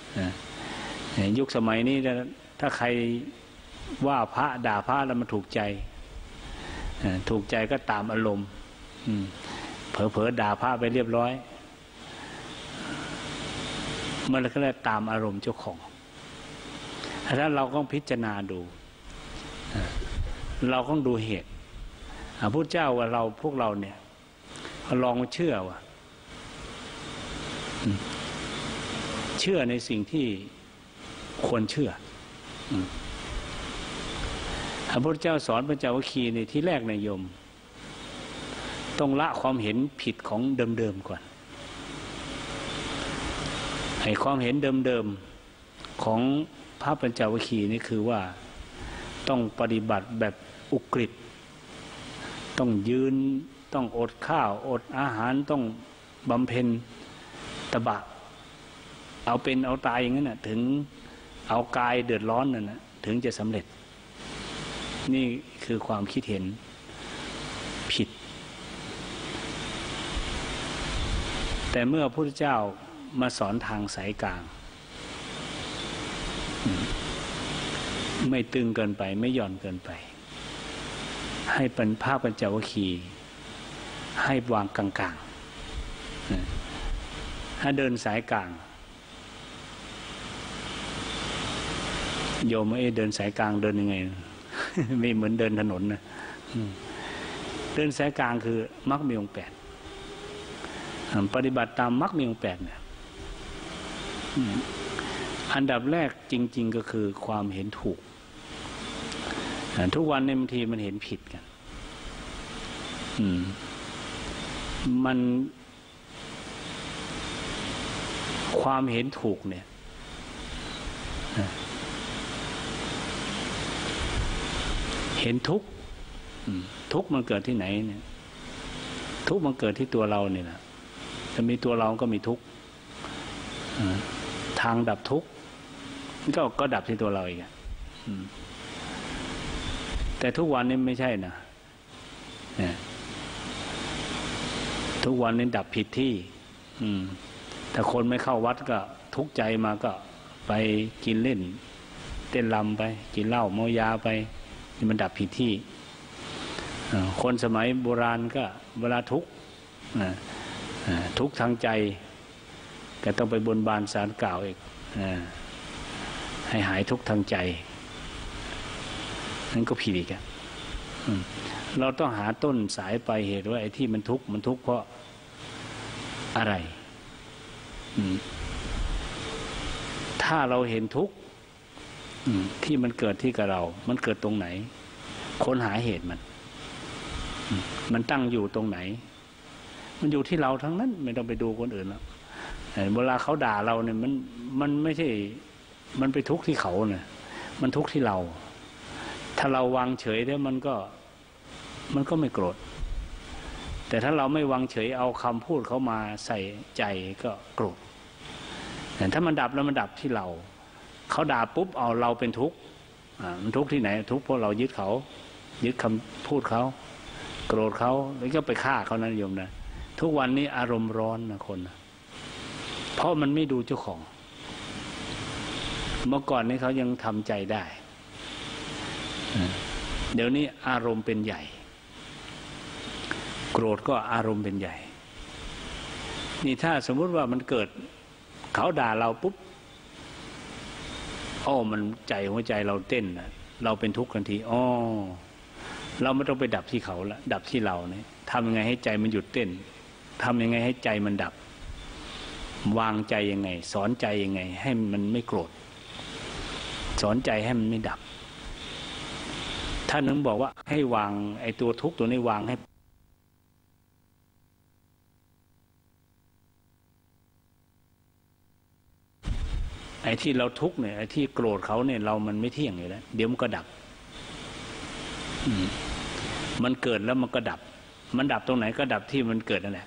ยุคสมัยนี้ถ้าใครว่าพระด่าพระแล้วมันถูกใจถูกใจก็ตามอารมณ์เผลอๆด่าพระไปเรียบร้อยมันก็เลยตามอารมณ์เจ้าของถ้าเราต้องพิจารณาดูเราต้องดูเหตุพระพุทธเจ้าว่าเราพวกเราเนี่ยลองเชื่อว่าเชื่อในสิ่งที่ควรเชื่อพระพุทธเจ้าสอนปัญจวัคคีย์ในที่แรกนายโยมต้องละความเห็นผิดของเดิมๆก่อนไอ้ความเห็นเดิมๆของพระปัญจวัคคีย์นี่คือว่าต้องปฏิบัติแบบอุกฤษต้องยืนต้องอดข้าวอดอาหารต้องบำเพ็ญตบะเอาเป็นเอาตายอย่างนั้นน่ะถึงเอากายเดือดร้อนนั่นน่ะถึงจะสำเร็จนี่คือความคิดเห็นผิดแต่เมื่อพระพุทธเจ้ามาสอนทางสายกลางไม่ตึงเกินไปไม่หย่อนเกินไปให้เป็นภาพปัญจวัคคีย์ให้วางกลางๆถ้าเดินสายกลางโยมเอเดินสายกลางเดินยังไง ไม่เหมือนเดินถนนนะเดินสายกลางคือมรรคมีองค์แปดปฏิบัติตามมรรคมีองค์แปดเนี่ยอันดับแรกจริงๆก็คือความเห็นถูกทุกวันในบางทีมันเห็นผิดกันมันความเห็นถูกเนี่ยเห็นทุกข์ทุกข์มันเกิดที่ไหนเนี่ยทุกข์มันเกิดที่ตัวเราเนี่ยนะถ้ามีตัวเราก็มีทุกข์ทางดับทุกข์ก็ก็ดับที่ตัวเราอีกแต่ทุกวันนี้ไม่ใช่นะทุกวันนี้ดับผิดที่ถ้าคนไม่เข้าวัดก็ทุกข์ใจมาก็ไปกินเล่นเต้นรำไปกินเหล้าเมายาไปนี่มันดับผิดที่คนสมัยโบราณก็เวลาทุกข์ทุกข์ทางใจก็ต้องไปบนบานศาลกล่าวอีกให้หายทุกข์ทางใจนั่นก็ผิดอีกอ่ะเราต้องหาต้นสายปลายเหตุว่าไอ้ที่มันทุกข์มันทุกข์เพราะอะไรถ้าเราเห็นทุกข์ที่มันเกิดที่กับเรามันเกิดตรงไหนค้นหาเหตุมันมันตั้งอยู่ตรงไหนมันอยู่ที่เราทั้งนั้นไม่ต้องไปดูคนอื่นแล้วเวลาเขาด่าเราเนี่ยมันมันไม่ใช่มันไปทุกข์ที่เขาเนี่ยมันทุกข์ที่เราถ้าเราวางเฉยแล้วมันก็มันก็ไม่โกรธแต่ถ้าเราไม่วางเฉยเอาคำพูดเขามาใส่ใจก็โกรธแต่ถ้ามันดับแล้วมันดับที่เราเขาด่าปุ๊บเอาเราเป็นทุกข์มันทุกข์ที่ไหนทุกข์เพราะเรายึดเขายึดคำพูดเขาโกรธเขาแล้วก็ไปฆ่าเขานั่นโยมนะทุกวันนี้อารมณ์ร้อนนะคนนะเพราะมันไม่ดูเจ้าของเมื่อก่อนนี้เขายังทำใจได้เดี๋ยวนี้อารมณ์เป็นใหญ่โกรธก็อารมณ์เป็นใหญ่นี่ถ้าสมมุติว่ามันเกิดเขาด่าเราปุ๊บอ้อมันใจหัวใจเราเต้นนะเราเป็นทุกข์ทันทีอ้อเราไม่ต้องไปดับที่เขาละดับที่เราเนี่ยทำยังไงให้ใจมันหยุดเต้นทำยังไงให้ใจมันดับวางใจยังไงสอนใจยังไงให้มันไม่โกรธสอนใจให้มันไม่ดับท่านนึงบอกว่าให้วางไอ้ตัวทุกข์ตัวนี้วางให้ไอ้ที่เราทุกข์เนี่ยไอ้ที่โกรธเขาเนี่ยเรามันไม่เที่ยงอยู่แล้วเดี๋ยวมันก็ดับมันเกิดแล้วมันก็ดับมันดับตรงไหนก็ดับที่มันเกิดนั่นแหละ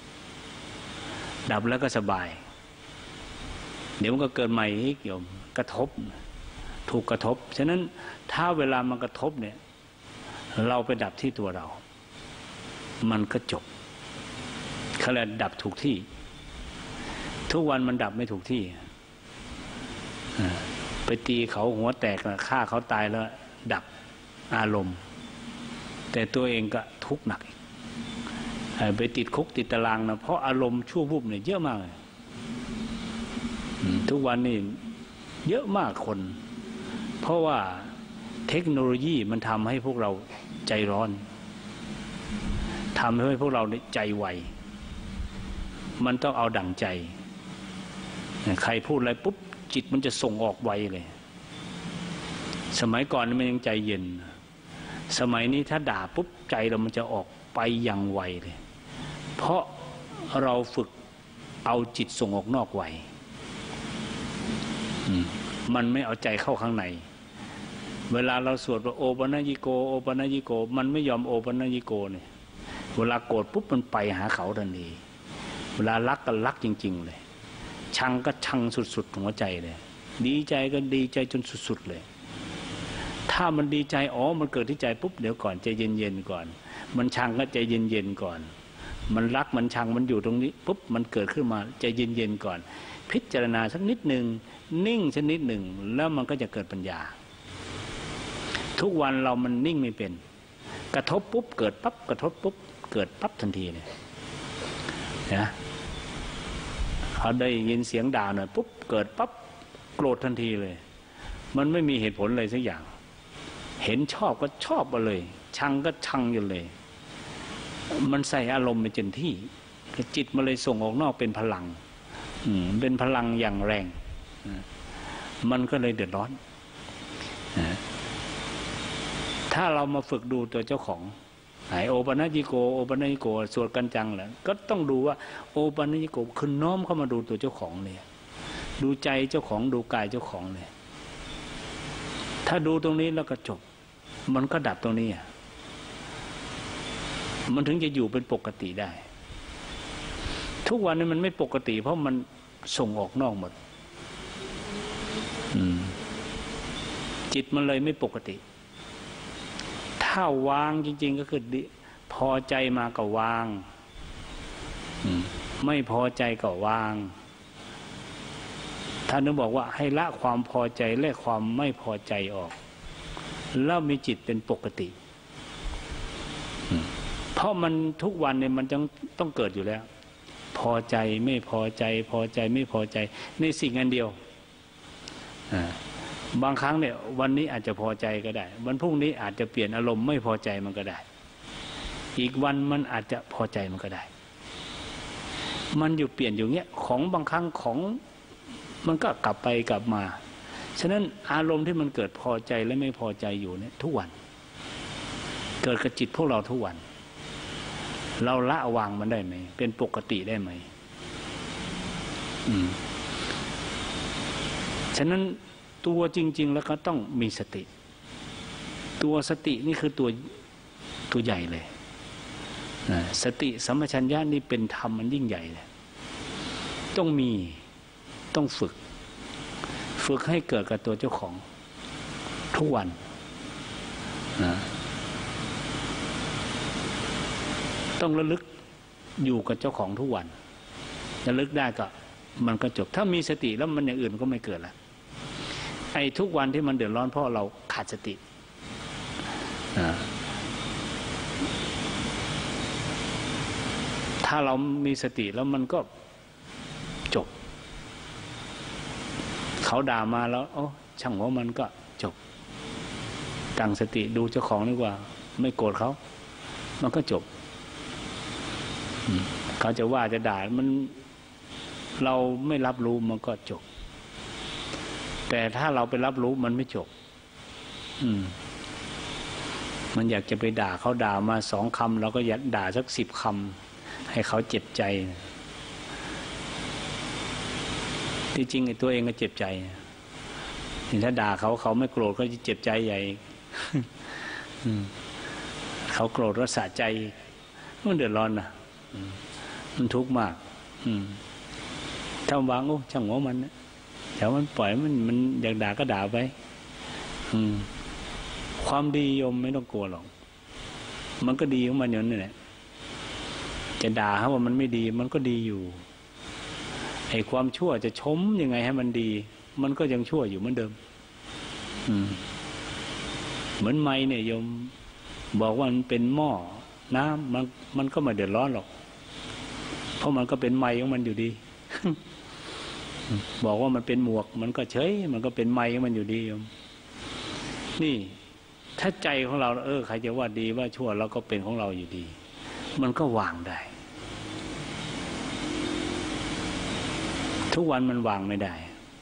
ดับแล้วก็สบายเดี๋ยวมันก็เกิดใหม่อีกโยมกระทบถูกกระทบฉะนั้นถ้าเวลามันกระทบเนี่ยเราไปดับที่ตัวเรามันก็จบเขาเรียกดับถูกที่ทุกวันมันดับไม่ถูกที่ไปตีเขาหัวแตกฆ่าเขาตายแล้วดับอารมณ์แต่ตัวเองก็ทุกข์หนักไปติดคุกติดตารางนะเพราะอารมณ์ชั่ววูบเนี่ยเยอะมากเลยทุกวันนี้เยอะมากคนเพราะว่าเทคโนโลยีมันทำให้พวกเราใจร้อนทำให้พวกเราใจไวมันต้องเอาดั่งใจใครพูดอะไรปุ๊บจิตมันจะส่งออกไวเลยสมัยก่อนมันยังใจเย็นสมัยนี้ถ้าด่าปุ๊บใจเรามันจะออกไปอย่างไวเลยเพราะเราฝึกเอาจิตส่งออกนอกไวมันไม่เอาใจเข้าข้างในเวลาเราสวดว่าโอปนัญญิโกโอปนัญญิโกมันไม่ยอมโอปนัญญิโกเนี่ยเวลาโกรธปุ๊บมันไปหาเขาทันทีเวลารักก็รักจริงๆเลยชังก็ชังสุดๆหัวใจเลยดีใจก็ดีใจจนสุดๆเลยถ้ามันดีใจอ๋อมันเกิดที่ใจปุ๊บเดี๋ยวก่อนใจเย็นๆก่อนมันชังก็ใจเย็นๆก่อนมันรักมันชังมันอยู่ตรงนี้ปุ๊บมันเกิดขึ้นมาใจเย็นๆก่อนพิจารณาสักนิดหนึ่งนิ่งสักนิดหนึ่งแล้วมันก็จะเกิดปัญญาทุกวันเรามันนิ่งไม่เป็นกระทบปุ๊บเกิดปั๊บกระทบปุ๊บเกิดปั๊บทันทีเลยนะเขาได้ยินเสียงด่าหน่อยปุ๊บเกิดปั๊บโกรธทันทีเลยมันไม่มีเหตุผลเลยสักอย่างเห็นชอบก็ชอบไปเลยชังก็ชังอยู่เลยมันใส่อารมณ์ไปจนที่จิตมันเลยส่งออกนอกเป็นพลังเป็นพลังอย่างแรงมันก็เลยเดือดร้อนถ้าเรามาฝึกดูตัวเจ้าของไอโอปนัญญิโกโอปนัญญิโกสวดกันจังแหละก็ต้องดูว่าโอปนัญญิโกคือน้อมเข้ามาดูตัวเจ้าของเลยดูใจเจ้าของดูกายเจ้าของเลยถ้าดูตรงนี้แล้วก็จบมันก็ดับตรงนี้มันถึงจะอยู่เป็นปกติได้ทุกวันนี้มันไม่ปกติเพราะมันส่งออกนอกหมดจิตมันเลยไม่ปกติถ้าวางจริงๆก็คือพอใจมาก็วางไม่พอใจก็วางท่านนึกบอกว่าให้ละความพอใจและความไม่พอใจออกแล้วมีจิตเป็นปกติเพราะมันทุกวันเนี่ยมันต้องต้องเกิดอยู่แล้วพอใจไม่พอใจพอใจไม่พอใจในสิ่งอันเดียวบางครั้งเนี่ยวันนี้อาจจะพอใจก็ได้วันพรุ่งนี้อาจจะเปลี่ยนอารมณ์ไม่พอใจมันก็ได้อีกวันมันอาจจะพอใจมันก็ได้มันอยู่เปลี่ยนอยู่เงี้ยของบางครั้งของมันก็กลับไปกลับมาฉะนั้นอารมณ์ที่มันเกิดพอใจและไม่พอใจอยู่เนี่ยทุกวันเกิดกับจิตพวกเราทุกวันเราละวางมันได้ไหมเป็นปกติได้ไหมอืมฉะนั้นตัวจริงๆแล้วก็ต้องมีสติตัวสตินี่คือตัวตัวใหญ่เลยสติสัมปชัญญะนี่เป็นธรรมมันยิ่งใหญ่เลยต้องมีต้องฝึกฝึกให้เกิดกับตัวเจ้าของทุกวันต้องระลึกอยู่กับเจ้าของทุกวันระลึกได้ก็มันก็จบถ้ามีสติแล้วมันอย่างอื่นก็ไม่เกิดละไอ้ทุกวันที่มันเดือดร้อนเพราะเราขาดสติถ้าเรามีสติแล้วมันก็จบเขาด่ามาแล้วโอ้ช่างหัวมันก็จบตั้งสติดูเจ้าของดีกว่าไม่โกรธเขามันก็จบเขาจะว่าจะด่ามันเราไม่รับรู้มันก็จบแต่ถ้าเราไปรับรู้มันไม่จบอืมมันอยากจะไปด่าเขาด่ามาสองคำเราก็อยากด่าสักสิบคำให้เขาเจ็บใจที่จริงไอ้ตัวเองก็เจ็บใจถ้าด่าเขาเขาไม่โกรธก็จะเจ็บใจใหญ่เขาโกรธแล้วสะใจมันเดือดร้อนนะมันทุกข์มากถ้าวางโอ้ช่างหัวมันแต่มันปล่อยมันมันอยากด่าก็ด่าไปความดีโยมไม่ต้องกลัวหรอกมันก็ดีของมันอยู่นี่แหละจะด่าเขาว่ามันไม่ดีมันก็ดีอยู่ไอ้ความชั่วจะชมยังไงให้มันดีมันก็ยังชั่วอยู่เหมือนเดิมอืมเหมือนไม้เนี่ยโยมบอกว่ามันเป็นหม้อน้ำมันมันก็ไม่เดือดร้อนหรอกเพราะมันก็เป็นไม้ของมันอยู่ดี บอกว่ามันเป็นหมวกมันก็เฉยมันก็เป็นไม้ของมันอยู่ดีโยมนี่ถ้าใจของเราเออใครจะว่าดีว่าชั่วเราก็เป็นของเราอยู่ดีมันก็วางได้ทุกวันมันวางไม่ได้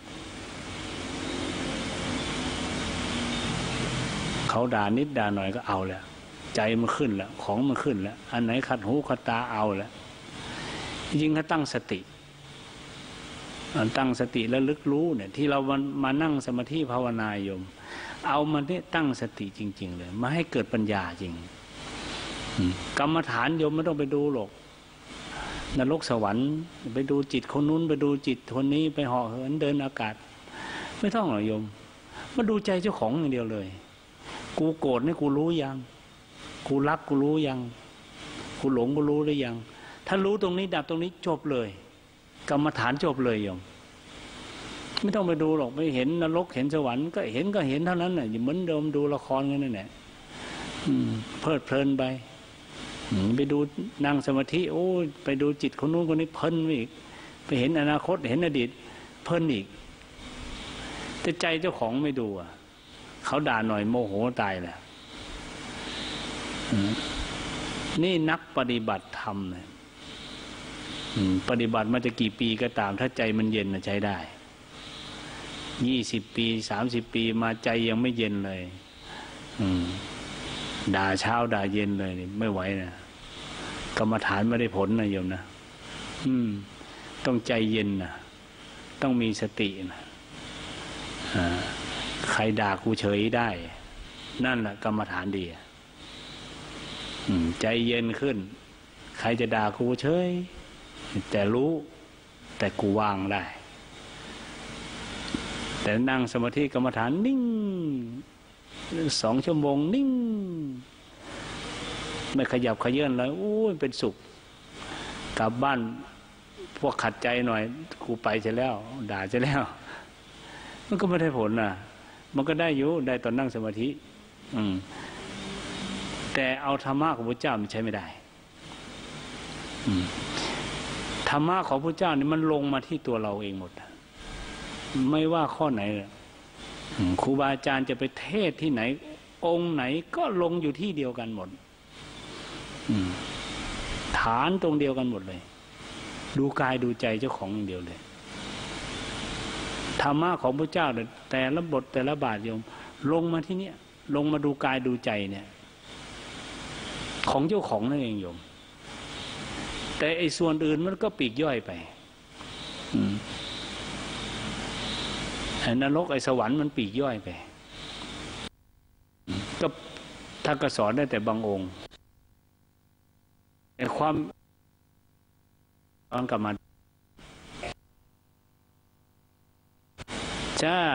เขาด่านิดด่าหน่อยก็เอาแล้วใจมันขึ้นแล้วของมันขึ้นแล้วอันไหนขัดหูขัดตาเอาแล้วจริงๆถ้าตั้งสติตั้งสติแล้วลึกรู้เนี่ยที่เรามานั่งสมาธิภาวนาโยมเอามันเนี่ยตั้งสติจริงๆเลยมาให้เกิดปัญญาจริงกรรมฐานโยมไม่ต้องไปดูหรอกนรกสวรรค์ไปดูจิตคนนู้นไปดูจิตคนนี้ไปเหาะเหินเดินอากาศไม่ต้องหรอกโยมมาดูใจเจ้าของอย่างเดียวเลยกูโกรธนี่กูรู้ยังกูรักกูรู้ยังกูหลงกูรู้หรือยังถ้ารู้ตรงนี้ดับตรงนี้จบเลยกรรมฐานจบเลยโยมไม่ต้องไปดูหรอกไม่เห็นนรกเห็นสวรรค์ก็เห็นก็เห็นเท่านั้นแหละเหมือนเดิมดูละครกันนั่นแหละเพลิดเพลินไปไปดูนั่งสมาธิโอ้ไปดูจิตคนนู้นคนนี้เพลินอีกไปเห็นอนาคตเห็นอดีตเพลินอีกแต่ใจเจ้าของไม่ดูอ่ะเขาด่าหน่อยโมโหตายแหละนี่นักปฏิบัติธรรมเนี่ยปฏิบัติมาจะกี่ปีก็ตามถ้าใจมันเย็นใช้ได้ยี่สิบปีสามสิบปีมาใจยังไม่เย็นเลยด่าเช้าด่าเย็นเลยไม่ไหวนะกรรมฐานไม่ได้ผลนะโยมนะอืมต้องใจเย็นนะต้องมีสตินะใครด่ากูเฉยได้นั่นแหละกรรมฐานดีใจเย็นขึ้นใครจะด่ากูเฉยแต่รู้แต่กูวางได้แต่นั่งสมาธิกรรมฐานนิ่งสองชั่วโมงนิ่งไม่ขยับขยื่นเลยโอ้ยเป็นสุขกลับบ้านพวกขัดใจหน่อยกูไปเสร็จแล้วด่าเสร็จแล้วมันก็ไม่ได้ผลนะมันก็ได้อยู่ได้ตอนนั่งสมาธิอืมแต่เอาธรรมะของพระเจ้ามันใช้ไม่ได้อืมธรรมะของพระเจ้านี่มันลงมาที่ตัวเราเองหมดไม่ว่าข้อไหนครูบาอาจารย์จะไปเทศที่ไหนองค์ไหนก็ลงอยู่ที่เดียวกันหมดฐานตรงเดียวกันหมดเลยดูกายดูใจเจ้าของอย่างเดียวเลยธรรมะของพระเจ้าแต่ละบทแต่ละบาทโยมลงมาที่เนี้ยลงมาดูกายดูใจเนี่ยของเจ้าของนั่นเองโยมแต่ไอ้ส่วนอื่นมันก็ปีกย่อยไปไอ้นรกไอ้สวรรค์มันปีกย่อยไปก็ถ้าก็สอนได้แต่บางองค์ไอ้ความตอนกลับมาถ้า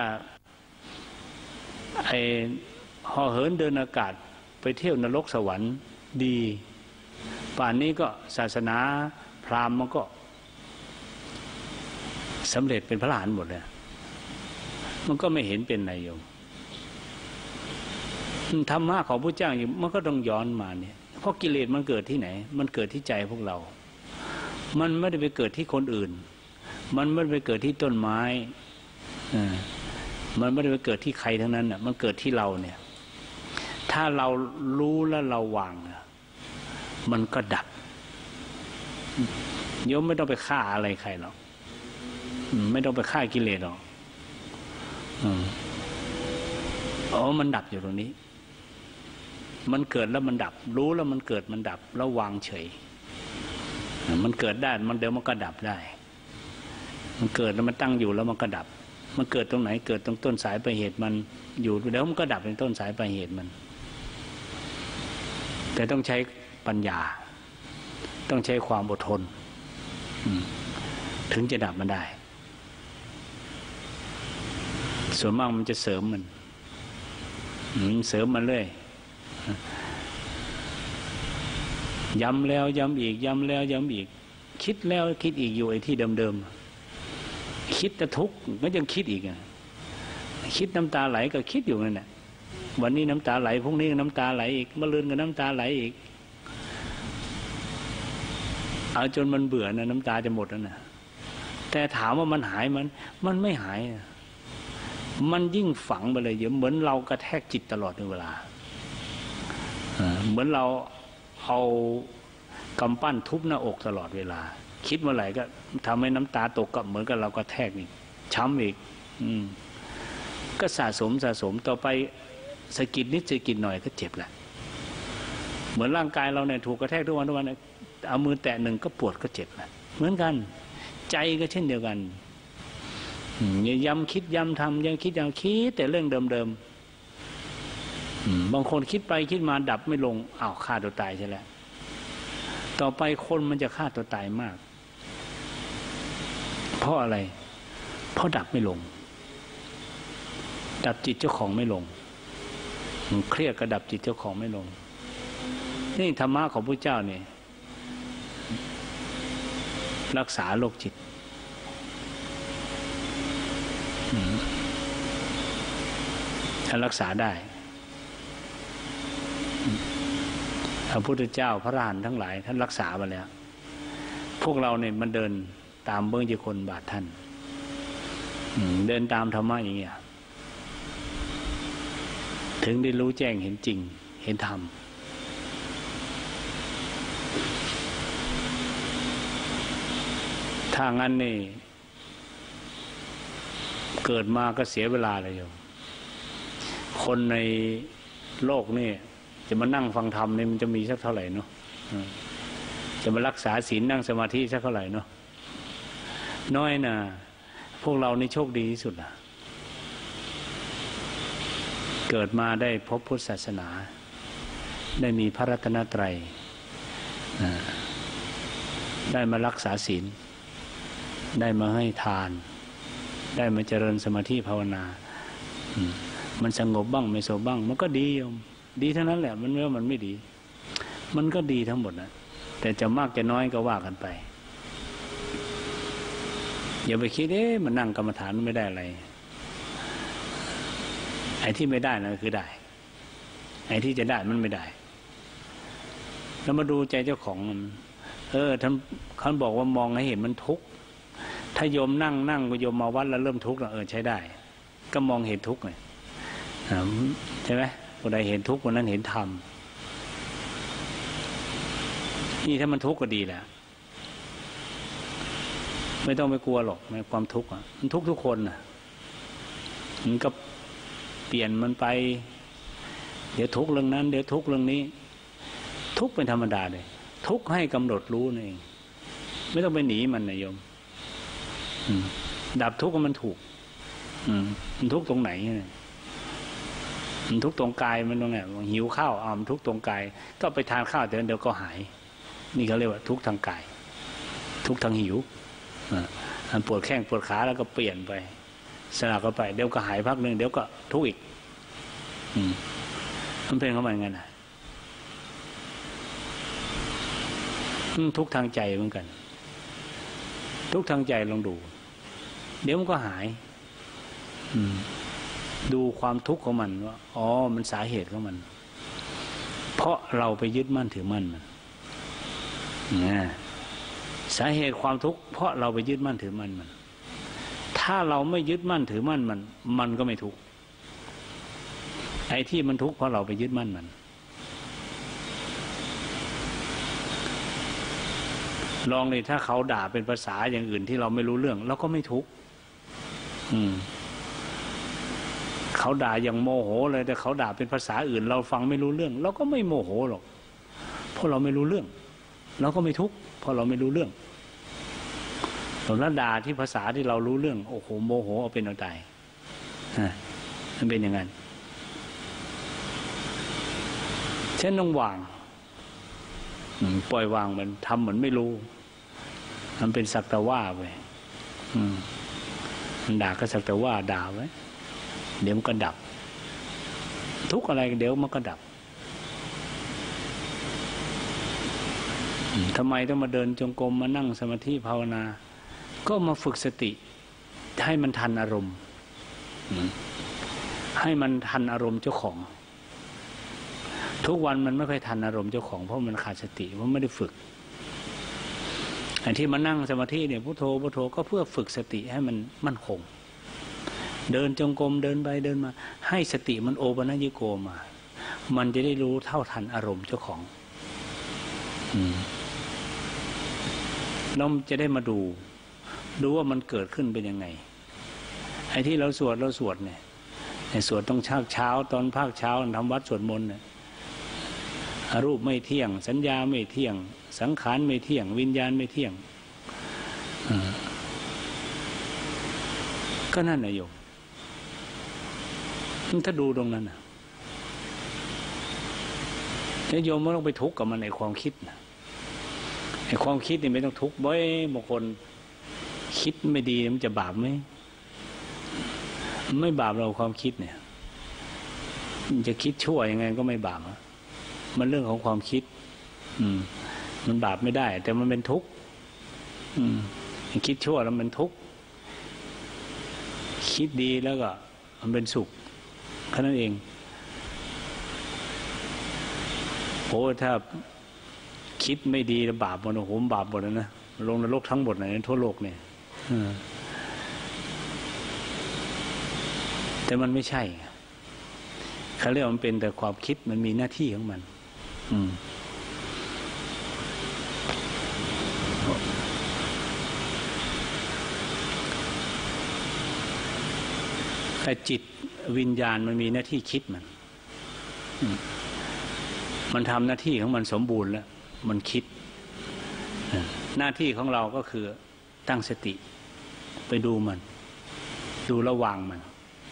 ไอ้ห่อเหินเดินอากาศไปเที่ยวนรกสวรรค์ดีป่านนี้ก็ศาสนาพราหมณ์มันก็สำเร็จเป็นพระอรหันต์หมดเลยมันก็ไม่เห็นเป็นไรโยมธรรมะของพระเจ้าอยู่มันก็ต้องย้อนมาเนี่ยเพราะกิเลสมันเกิดที่ไหนมันเกิดที่ใจพวกเรามันไม่ได้ไปเกิดที่คนอื่นมันไม่ได้ไปเกิดที่ต้นไม้มันไม่ได้ไปเกิดที่ใครทั้งนั้นน่ะมันเกิดที่เราเนี่ยถ้าเรารู้แล้วเราวางมันก็ดับโยมไม่ต้องไปฆ่าอะไรใครหรอกไม่ต้องไปฆ่ากิเลสหรอกอ๋อมันดับอยู่ตรงนี้มันเกิดแล้วมันดับรู้แล้วมันเกิดมันดับแล้ววางเฉยมันเกิดได้มันเดี๋ยวมันก็ดับได้มันเกิดแล้วมันตั้งอยู่แล้วมันก็ดับมันเกิดตรงไหนเกิดตรงต้นสายปลายเหตุมันอยู่เดี๋ยวมันก็ดับเป็นต้นสายปลายเหตุมันแต่ต้องใช้ปัญญาต้องใช้ความอดทนถึงจะดับมันได้ส่วนมากมันจะเสริมมันมันเสริมมันเลยย้ำแล้วย้ำอีกย้ำแล้วย้ำอีกคิดแล้วคิดอีกอยู่ไอ้ที่เดิมๆคิดแต่ทุกข์ก็ยังคิดอีกอ่ะคิดน้ำตาไหลก็คิดอยู่นั่นแหละวันนี้น้ำตาไหลพรุ่งนี้ก็น้ำตาไหลอีกมะรืนก็น้ำตาไหลอีกเอาจนมันเบื่อนะน้ำตาจะหมดแล้วนะแต่ถามว่ามันหายมันมันไม่หายมันยิ่งฝังไปเลยเดี๋ยวเหมือนเรากระแทกจิตตลอดเวลาเหมือนเราเอากำปั้นทุบหน้าอกตลอดเวลาคิดเมื่อไหร่ก็ทำให้น้ำตาตกกับเหมือนกับเรากระแทกอีกช้ำอีกอืมก็สะสมสะสมต่อไปสะกิดนิดสะกิดหน่อยก็เจ็บแหละเหมือนร่างกายเราเนี่ยถูกกระแทกทุกวันทุกวันเอามือแตะหนึ่งก็ปวดก็เจ็บแหละเหมือนกันใจก็เช่นเดียวกันอย่าย้ำคิดย้ำทำยังคิดยังคิดแต่เรื่องเดิมๆบางคนคิดไปคิดมาดับไม่ลงอ้าวฆ่าตัวตายใช่แล้วต่อไปคนมันจะฆ่าตัวตายมากเพราะอะไรเพราะดับไม่ลงดับจิตเจ้าของไม่ลงเครียดกระดับจิตเจ้าของไม่ลงนี่ธรรมะของพระเจ้าเนี่ยรักษาโรคจิตท่านรักษาได้พระพุทธเจ้าพระอรหันต์ทั้งหลายท่านรักษามาแล้วพวกเราเนี่ยมันเดินตามเบื้องเจ้าคนบาทท่านเดินตามธรรมะอย่างเงี้ยถึงได้รู้แจ้งเห็นจริงเห็นธรรมถ้างั้นนี่เกิดมาก็เสียเวลาเลยโยมคนในโลกนี่จะมานั่งฟังธรรมนี่มันจะมีสักเท่าไหร่เนาะจะมารักษาศีลนั่งสมาธิสักเท่าไหร่เนาะน้อยนะพวกเรานี่โชคดีที่สุดนะเกิดมาได้พบพุทธศาสนาได้มีพระรัตนตรัยได้มารักษาศีลได้มาให้ทานได้มาเจริญสมาธิภาวนามันสงบบ้างไม่สงบบ้างมันก็ดีโยมดีเท่านั้นแหละมันไม่ว่ามันไม่ดีมันก็ดีทั้งหมดนะแต่จะมากจะน้อยก็ว่ากันไปอย่าไปคิดเอ๊ะมันนั่งกรรมฐานไม่ได้อะไรไอ้ที่ไม่ได้นะคือได้ไอ้ที่จะได้มันไม่ได้แล้วมาดูใจเจ้าของมันเออท่านเขาบอกว่ามองให้เห็นมันทุกข์ถ้าโยมนั่งนั่งก็โยมมาวัดแล้วเริ่มทุกข์แล้วเออใช้ได้ก็มองเห็นทุกข์เลยใช่ไหมผู้ใดเห็นทุกข์คนนั้นเห็นธรรมนี่ถ้ามันทุกข์ก็ดีแหละไม่ต้องไปกลัวหรอกในความทุกข์อ่ะมันทุกข์ทุกคนน่ะมันก็เปลี่ยนมันไปเดี๋ยวทุกข์เรื่องนั้นเดี๋ยวทุกข์เรื่องนี้ทุกข์เป็นธรรมดาเลยทุกข์ให้กำหนดรู้นั่นเองไม่ต้องไปหนีมันนะโยมดับทุกข์มันถูกมันทุกข์ตรงไหนเนี่ยมันทุกข์ตรงกายมันตรงไหนหิวข้าวเอามันทุกข์ตรงกายก็ไปทานข้าวเดี๋ยวเดี๋ยวก็หายนี่เขาเรียกว่าทุกข์ทางกายทุกข์ทางหิวอ่าปวดแข้งปวดขาแล้วก็เปลี่ยนไปสลับกันไปเดี๋ยวก็หายพักหนึ่งเดี๋ยวก็ทุกข์อีกมันเป็นเข้ามาอย่างนั้นนะทุกข์ทางใจเหมือนกันทุกข์ทางใจลองดูเดี๋ยวมันก็หายดูความทุกข์ของมันว่าอ๋อมันสาเหตุของมันเพราะเราไปยึดมั่นถือมั่นมันสาเหตุความทุกข์เพราะเราไปยึดมั่นถือมั่นมันถ้าเราไม่ยึดมั่นถือมั่นมันมันก็ไม่ทุกข์ไอ้ที่มันทุกข์เพราะเราไปยึดมั่นมันลองเลยถ้าเขาด่าเป็นภาษาอย่างอื่นที่เราไม่รู้เรื่องเราก็ไม่ทุกข์เขาด่าอย่างโมโหเลยแต่เขาด่าเป็นภาษาอื่นเราฟังไม่รู้เรื่องเราก็ไม่โมโหหรอกเพราะเราไม่รู้เรื่องเราก็ไม่ทุกข์เพราะเราไม่รู้เรื่องส่วนละด่าที่ภาษาที่เรารู้เรื่องโอ้โหโมโหเอาเป็นเอาตายมันเป็นอย่างนั้นเช่นต้องวางปล่อยวางมันทำเหมือนไม่รู้มันเป็นสักแต่ว่าไปมันด่าก็สักแต่ว่าด่าไว้เดี๋ยวมันก็ดับทุกอะไรเดี๋ยวมันก็ดับทำไมต้องมาเดินจงกรมมานั่งสมาธิภาวนาก็มาฝึกสติให้มันทันอารมณ์ให้มันทันอารมณ์เจ้าของทุกวันมันไม่ค่อยทันอารมณ์เจ้าของเพราะมันขาดสติเพราะไม่ได้ฝึกไอ้ที่มานั่งสมาธิเนี่ยพุทโธพุทโธก็เพื่อฝึกสติให้มันมั่นคงเดินจงกรมเดินไปเดินมาให้สติมันโอปัญญิโกมามันจะได้รู้เท่าทันอารมณ์เจ้าของเราจะได้มาดูดูว่ามันเกิดขึ้นเป็นยังไงไอ้ที่เราสวดเราสวดเนี่ยไอ้สวดต้องเช้าเช้าตอนภาคเช้าทำวัดสวดมนต์เนี่ยรูปไม่เที่ยงสัญญาไม่เที่ยงสังขารไม่เที่ยงวิญญาณไม่เที่ยงก็นั่นนะโยมถ้าดูตรงนั้นนะโยมไม่ต้องไปทุกข์กับมันในความคิดนะไอ้ความคิดนี่ไม่ต้องทุกข์บ่อยบางคนคิดไม่ดีมันจะบาปไหมไม่บาปเราความคิดเนี่ยจะคิดชั่วยังไงก็ไม่บาปมันเรื่องของความคิดอืมมันบาปไม่ได้แต่มันเป็นทุกข์อืมคิดชั่วแล้วมันทุกข์คิดดีแล้วก็มันเป็นสุขแค่นั้นเองโอ้ถ้าคิดไม่ดีแล้วบาปหมดโอ้โหบาปหมดแล้วนะลงนรกทั้งหมดในทั่วโลกเนี่ยแต่มันไม่ใช่เขาเรียกมันเป็นแต่ความคิดมันมีหน้าที่ของมันอืมแต่จิตวิญญาณมันมีหน้าที่คิดมันมันทำหน้าที่ของมันสมบูรณ์แล้วมันคิดหน้าที่ของเราก็คือตั้งสติไปดูมันดูระวังมัน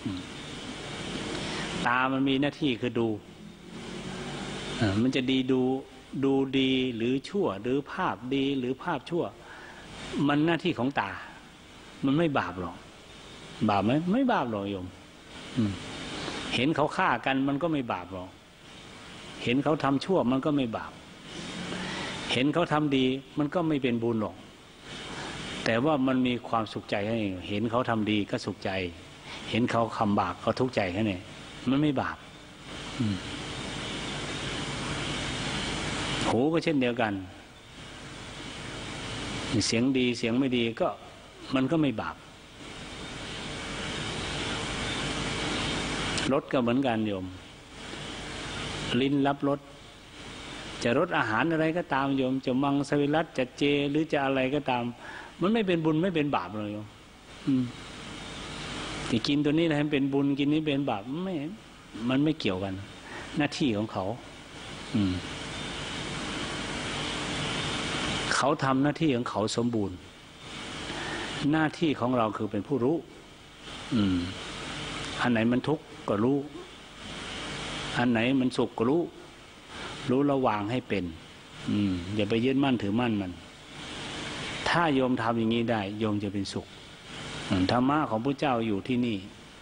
ตามันมีหน้าที่คือดูมันจะดีดูดูดีหรือชั่วหรือภาพดีหรือภาพชั่วมันหน้าที่ของตามันไม่บาปหรอกบาปไหมไม่บาปหรอกโยมเห็นเขาฆ่ากันมันก็ไม่บาปหรอกเห็นเขาทำชั่วมันก็ไม่บาปเห็นเขาทำดีมันก็ไม่เป็นบุญหรอกแต่ว่ามันมีความสุขใจให้เห็นเขาทำดีก็สุขใจเห็นเขาทำบาปเขาทุกข์ใจแค่นี้มันไม่บาปหูก็เช่นเดียวกันเสียงดีเสียงไม่ดีก็มันก็ไม่บาปรสก็เหมือนกันโยมลิ้นรับรสจะรสอาหารอะไรก็ตามโยมจะมังสวิรัติจะเจหรือจะอะไรก็ตามมันไม่เป็นบุญไม่เป็นบาปเลยโยมที่กินตัวนี้นะให้เป็นบุญกินนี้เป็นบาปไม่มันไม่เกี่ยวกันหน้าที่ของเขาอืมเขาทำหน้าที่ของเขาสมบูรณ์หน้าที่ของเราคือเป็นผู้รู้อืมอันไหนมันทุกข์ก็รู้อันไหนมันสุขก็รู้รู้ระวางให้เป็นอืมอย่าไปยึดมั่นถือมั่นมันถ้าโยมทำอย่างนี้ได้โยมจะเป็นสุขธรรมะของพระเจ้าอยู่ที่นี่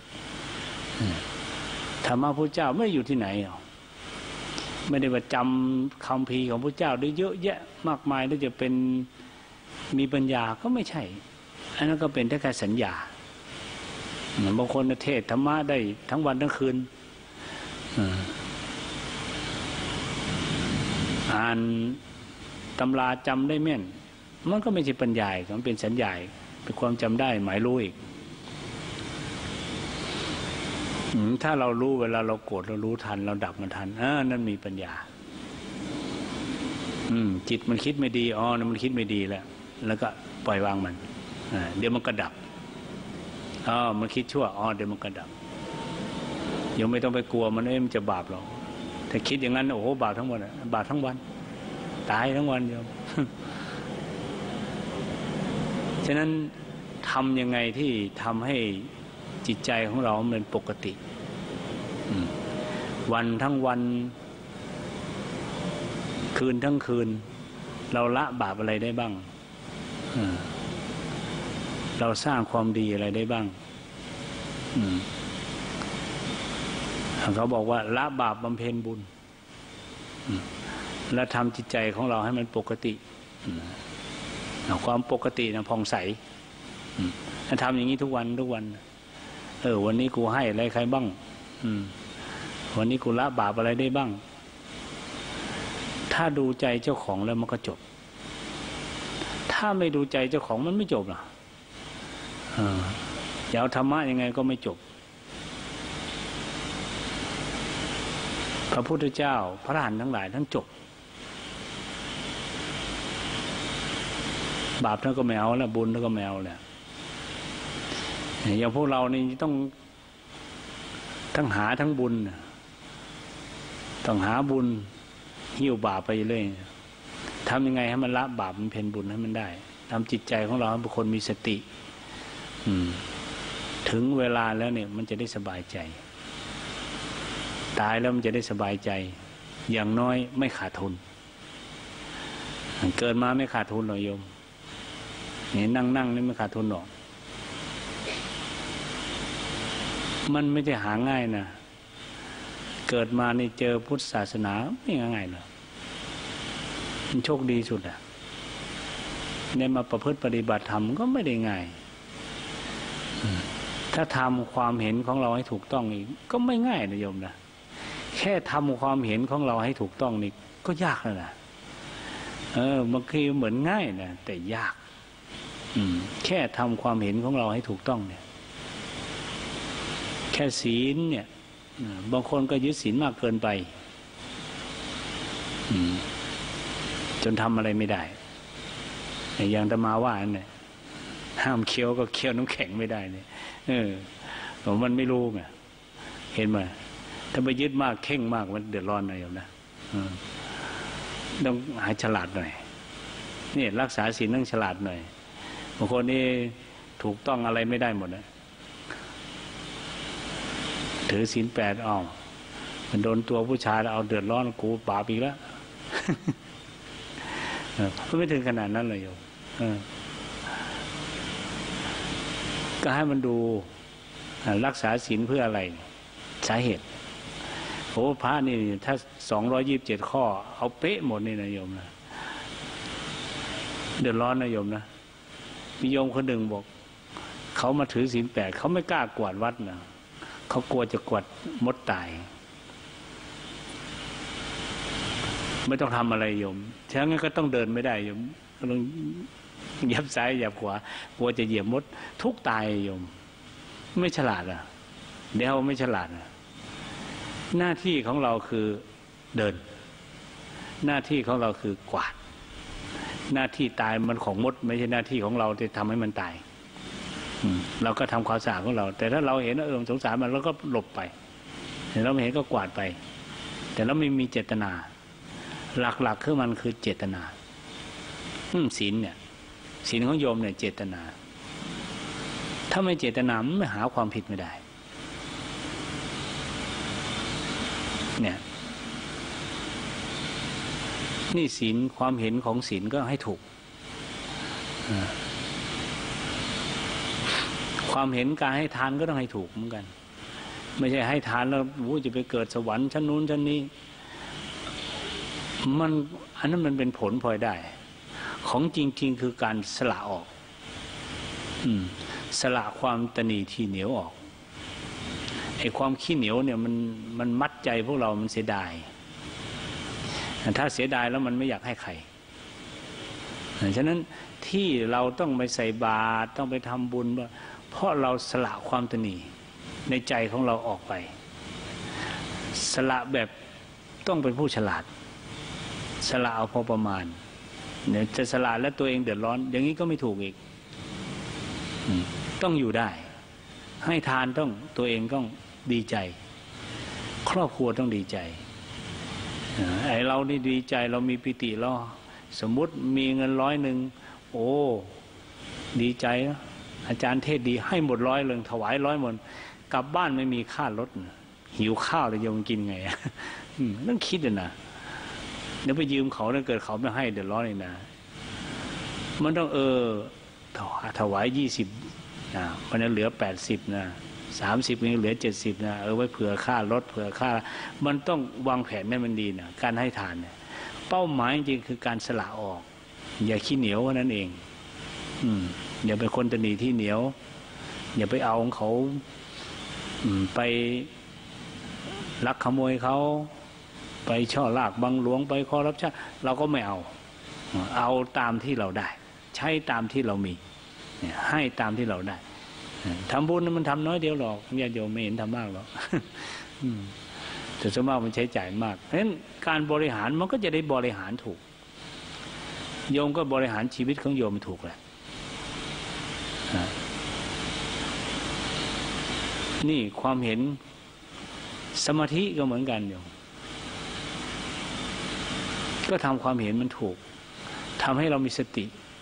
ธรรมะพระเจ้าไม่อยู่ที่ไหนหรอกไม่ได้ว่าจำคำพีของพระเจ้าได้เยอะแยะมากมายแล้วจะเป็นมีปัญญาก็ไม่ใช่อันนั้นก็เป็นแค่การสัญญาบางคนเทศธรรมะได้ทั้งวันทั้งคืนอ่านตำราจำได้แม่นมันก็ไม่ใช่ปัญญามันเป็นสัญญาเป็นความจำได้หมายรู้อีกถ้าเรารู้เวลาเราโกรธเรารู้ทันเราดับมันทันอ่านั่นมีปัญญาอืมจิตมันคิดไม่ดีอ๋อมันคิดไม่ดีแล้วแล้วก็ปล่อยวางมันอ่าเดี๋ยวมันก็ดับอ๋อมันคิดชั่วอ๋อเดี๋ยวมันก็ดับยังไม่ต้องไปกลัวมันเอ้ยมันจะบาปหรอกถ้าคิดอย่างนั้นโอ้โหบาปทั้งวันบาปทั้งวันตายทั้งวันโยม ฉะนั้นทำยังไงที่ทำให้จิตใจของเราเป็นปกติวันทั้งวันคืนทั้งคืนเราละบาปอะไรได้บ้างเราสร้างความดีอะไรได้บ้างเขาบอกว่าละบาปบำเพ็ญบุญและทำจิตใจของเราให้มันปกติความปกตินะผ่องใสถ้าทำอย่างนี้ทุกวันทุกวันเออวันนี้กูให้อะไรใครบ้างอืมวันนี้กูละบาปอะไรได้บ้างถ้าดูใจเจ้าของแล้วมันก็จบถ้าไม่ดูใจเจ้าของมันไม่จบหรอกอย่าเอาธรรมะยังไงก็ไม่จบพระพุทธเจ้าพระอรหันต์ทั้งหลายทั้งจบบาปท่านก็ไม่เอาแล้วบุญท่านก็ไม่เอาแล้วอย่างพวกเรานี่ต้องทั้งหาทั้งบุญต้องหาบุญหิ้วบาปไปเลยทำยังไงให้มันละบาปมันเพ็ญบุญให้มันได้ทำจิตใจของเราให้เป็นคนมีสติถึงเวลาแล้วเนี่ยมันจะได้สบายใจตายแล้วมันจะได้สบายใจอย่างน้อยไม่ขาดทุนเกิดมาไม่ขาดทุนหรอกโยมนี่นั่งนั่งนี่ไม่ขาดทุนหรอกมันไม่ได้หาง่ายนะเกิดมานี่เจอพุทธศาสนาไม่ง่ายๆหรอกมันโชคดีสุดอ่ะได้มาประพฤติปฏิบัติธรรมก็ไม่ได้ง่ายถ้าทำความเห็นของเราให้ถูกต้องอีกก็ไม่ง่ายนะโยมนะแค่ทำความเห็นของเราให้ถูกต้องนี่ก็ยากแล้วนะเออบางทีเหมือนง่ายนะแต่ยากอืมแค่ทำความเห็นของเราให้ถูกต้องเนี่ยแค่ศีลเนี่ยบางคนก็ยึดศีลมากเกินไปอืมจนทำอะไรไม่ได้อย่างอาตมาว่าเนี่ยห้ามเคี้ยวก็เคี้ยวน้ำแข็งไม่ได้เนี่ยเออผมมันไม่รู้ไงเห็นไหมถ้าไปยึดมากเข่งมากมันเดือดร้อนนะโยมนะต้องหาฉลาดหน่อยนี่รักษาศีลต้องฉลาดหน่อยบางคนนี่ถูกต้องอะไรไม่ได้หมดนะถือศีลแปดเอามันโดนตัวผู้ชายแล้วเอาเดือดร้อนกูบาปอีกแล้วมันไม่ถึงขนาดนั้นเลยโยมก็ให้มันดูรักษาศีลเพื่ออะไรสาเหตุโอ้พระนี่ถ้าสองร้อยยี่สิบเจ็ดข้อเอาเป๊ะหมดนี่นะโยมนะเดือดร้อนนะโยมนะมีโยมคนหนึ่งบอกเขามาถือศีลแปดเขาไม่กล้ากวาดวัดนะเขากลัวจะกวาดมดตายไม่ต้องทำอะไรโยมฉะนั้นก็ต้องเดินไม่ได้โยมต้องเหยียบซ้ายเหยียบขวากลัวจะเหยียบมดทุกตายโยมไม่ฉลาดอ่ะเดี๋ยวไม่ฉลาดอ่ะหน้าที่ของเราคือเดินหน้าที่ของเราคือกวาดหน้าที่ตายมันของมดไม่ใช่หน้าที่ของเราที่ทำให้มันตายเราก็ทำความสะอาดของเราแต่ถ้าเราเห็นว่าเออสงสารมันเราก็หลบไปเห็นเราไม่เห็นก็กวาดไปแต่เราไม่มีเจตนาหลักๆคือมันคือเจตนาศีลเนี่ยศีลของโยมเนี่ยเจตนาถ้าไม่เจตนาไม่หาความผิดไม่ได้เนี่ยนี่ศีลความเห็นของศีลก็ให้ถูกความเห็นการให้ทานก็ต้องให้ถูกเหมือนกันไม่ใช่ให้ทานแล้ววู้จะไปเกิดสวรรค์ชั้นนู้นชั้นนี้มันอันนั้นมันเป็นผลพลอยได้ของจริงๆคือการสละออกอืมสละความตนีที่เหนียวออกไอ้ความขี้เหนียวเนี่ยมันมันมัดใจพวกเรามันเสียดายถ้าเสียดายแล้วมันไม่อยากให้ใครฉะนั้นที่เราต้องไปใส่บาตรต้องไปทำบุญเพราะเราสละความตนีในใจของเราออกไปสละแบบต้องเป็นผู้ฉลาดสละเอาพอประมาณเนี่ยจะสละแล้วตัวเองเดือดร้อนอย่างนี้ก็ไม่ถูกอีกต้องอยู่ได้ให้ทานต้องตัวเองต้องดีใจครอบครัวต้องดีใจไอ้เรานี่ดีใจเรามีปิติเราสมมุติมีเงินร้อยหนึ่งโอ้ดีใจนะอาจารย์เทศดีให้หมดร้อยเลยถวายร้อยหมดกลับบ้านไม่มีค่ารถหิวข้าวเลยโยมกินไงต้องคิดนะเดี๋ยวไปยืมเขาถ้าเกิดเขาไม่ให้เดือดร้อนเลยนะมันต้องเออถวายยี่สิบนะมันเหลือแปดสิบนะสามสิบยังเหลือเจ็ดสิบนะเออไว้เผื่อค่ารถเผื่อค่ามันต้องวางแผนให้มันดีนะการให้ทานเนี่ยเป้าหมายจริงคือการสละออกอย่าขี้เหนียวนั่นเองอืมอย่าเป็นคนตนีที่เหนียวอย่าไปเอาของเขาไปลักขโมยเขาไปช่อลากบังหลวงไปคอร์รัปชันเราก็ไม่เอาเอาตามที่เราได้ใช้ตามที่เรามีให้ตามที่เราได้ทำบุญมันทำน้อยเดียวหรอกญาติโยมไม่เห็นทำมากหรอกแต่ส่วนมากมันใช้จ่ายมากเพราะฉะนั้นการบริหารมันก็จะได้บริหารถูกโยมก็บริหารชีวิตของโยมถูกแหละนี่ความเห็นสมาธิก็เหมือนกันโยมก็ทำความเห็นมันถูกทำให้เรามีสติ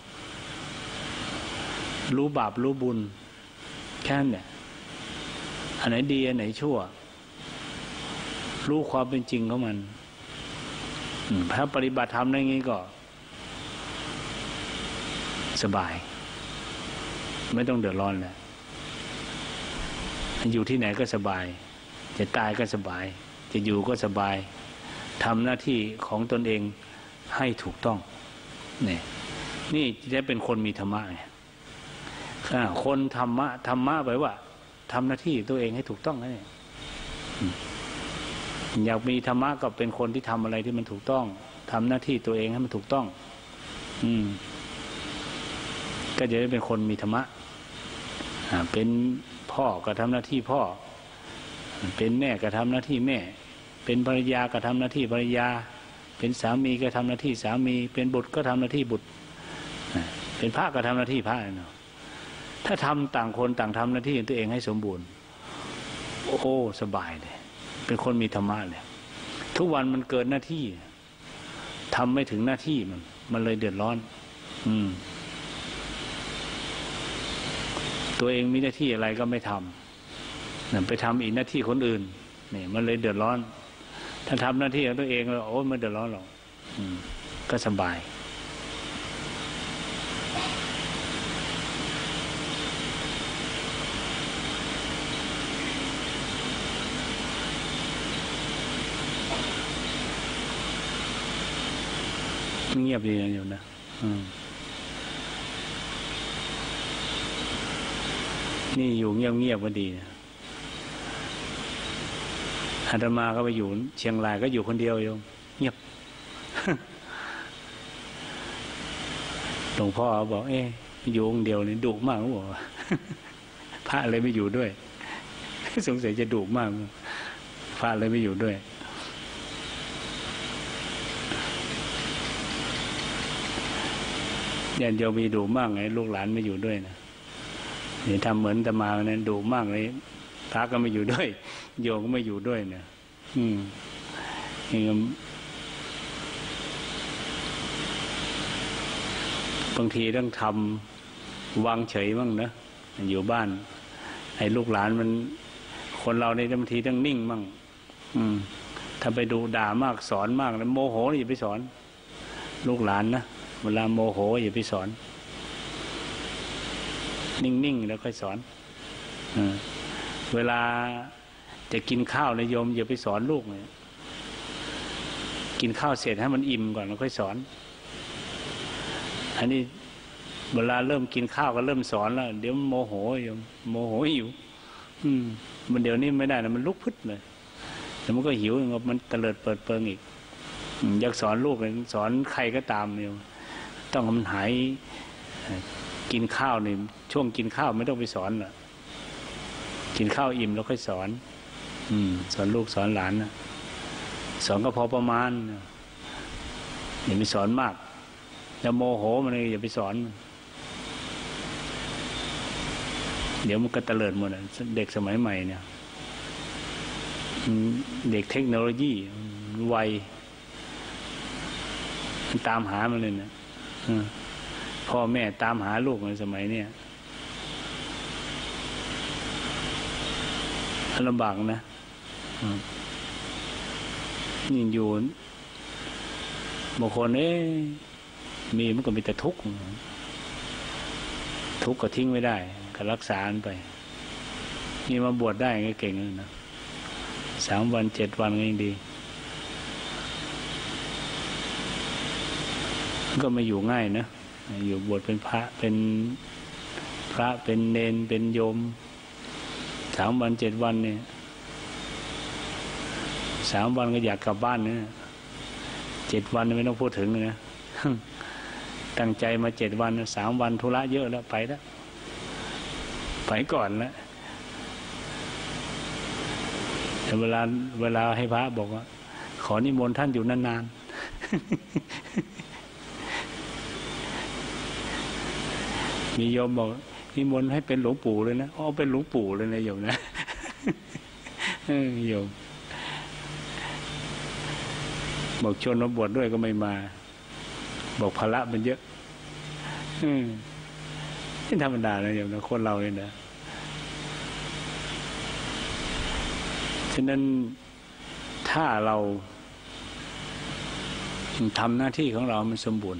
รู้บาปรู้บุญแค่นั้นเนี่ยอันไหนดีอันไหนชั่วรู้ความเป็นจริงของมันถ้าปฏิบัติธรรมอย่างนี้ก็สบายไม่ต้องเดือดร้อนแล้วอยู่ที่ไหนก็สบายจะตายก็สบายจะอยู่ก็สบายทำหน้าที่ของตนเองให้ถูกต้องนี่นี่จะเป็นคนมีธรรมะไงคนธรรมะธรรมะแปลว่าทำหน้าที่ตัวเองให้ถูกต้องนั่นเองอยากมีธรรมะก็เป็นคนที่ทำอะไรที่มันถูกต้องทำหน้าที่ตัวเองให้มันถูกต้องอืมก็จะได้เป็นคนมีธรรมะเป็นพ่อก็ทำหน้าที่พ่อเป็นแม่ก็ทำหน้าที่แม่เป็นภรรยาก็ทำหน้าที่ภรรยาเป็นสามีก็ทำหน้าที่สามีเป็นบุตรก็ทำหน้าที่บุตรเป็นพระก็ทำหน้าที่พระเนาะถ้าทำต่างคนต่างทำหน้าที่ตัวเองให้สมบูรณ์โอ้สบายเลยเป็นคนมีธรรมะเลยทุกวันมันเกินหน้าที่ทำไม่ถึงหน้าที่มันมันเลยเดือดร้อนอืมตัวเองมีหน้าที่อะไรก็ไม่ทำนั่นไปทำอีกหน้าที่คนอื่นนี่มันเลยเดือดร้อนถ้าทำหน้าที่ของตัวเองแล้วโอ้มันเดือดร้อนหรอกอืมก็สบายเงียบดีนะโยมนะนี่อยู่เงียบๆก็ดีนะอาตมาก็ไปอยู่เชียงรายก็อยู่คนเดียวโยมเงียบหลวงพ่อบอกเอ๊ะอยู่คนเดียวนี่ดุมากเขาบอกพระเลยไม่อยู่ด้วยสงสัยจะดุมากพระเลยไม่อยู่ด้วยญาติโยมมีดุมากไงลูกหลานไม่อยู่ด้วยนะนี่ทำเหมือนอาตมาเนี่ยดุมากเลยพระก็ไม่อยู่ด้วยโยมก็ไม่อยู่ด้วยเนี่ยอืมบางทีต้องทำวางเฉยบ้างนะอยู่บ้านให้ลูกหลานมันคนเราในบางทีต้องนิ่งบ้างอืมถ้าไปดูด่ามากสอนมากแล้วโมโหอย่าไปสอนลูกหลานนะเวลาโมโหอย่าไปสอนนิ่งๆแล้วค่อยสอนอเวลาจะกินข้าวนะโยมอย่าไปสอนลูกเลยกินข้าวเสร็จให้มันอิ่มก่อนแล้วค่อยสอนอันนี้เวลาเริ่มกินข้าวก็เริ่มสอนแล้วเดี๋ยวโมโหโยมโมโหหิวอืมมันเดี๋ยวนี้ไม่ได้นะมันลุกพึดเลยแล้วมันก็หิวมันเตลิดเปิดเปิงอีกอยากสอนลูกสอนใครก็ตามโยมต้องมันหายกินข้าวนี่ช่วงกินข้าวไม่ต้องไปสอนล่ะกินข้าวอิ่มแล้วค่อยสอนอืมสอนลูกสอนหลานนะสอนก็พอประมาณอย่าไปสอนมากจะโมโหมันเลยอย่าไปสอนเดี๋ยวมันก็เตลิดหมดเด็กสมัยใหม่เนี่ยเด็กเทคโนโลยีวัยมันตามหามันเลยนะพ่อแม่ตามหาลูกในสมัยเนี้ยลำบากนะนี่อยู่บางคนเอ๊ะมีมันก็มีแต่ทุกข์ทุกข์ก็ทิ้งไม่ได้ก็รักษาไปนี่มาบวชได้ก็เก่งเลยนะสามวันเจ็ดวันก็ยังดีก็ไม่อยู่ง่ายนะอยู่บวชเป็นพระเป็นพระเป็นเนนเป็นโยมสามวันเจ็ดวันเนี่ยสามวันก็อยากกลับบ้านเนี่ยเจ็ดวันไม่ต้องพูดถึงเลยนะตั้งใจมาเจ็ดวันสามวันธุระเยอะแล้วไปแล้วไปก่อนแล้วแต่เวลาเวลาให้พระบอกว่าขอนิมนต์ท่านอยู่นานๆมีโยมบอกนิมนต์ให้เป็นหลวงปู่เลยนะอ๋อเป็นหลวงปู่เลยนะโยมนะโยมบอกชวนมาบวชด้วยก็ไม่มาบอกภาระมันเยอะอืมนี่ธรรมดานะโยมนะคนเราเนี่ยนะฉะนั้นถ้าเราทำหน้าที่ของเรามันสมบูรณ์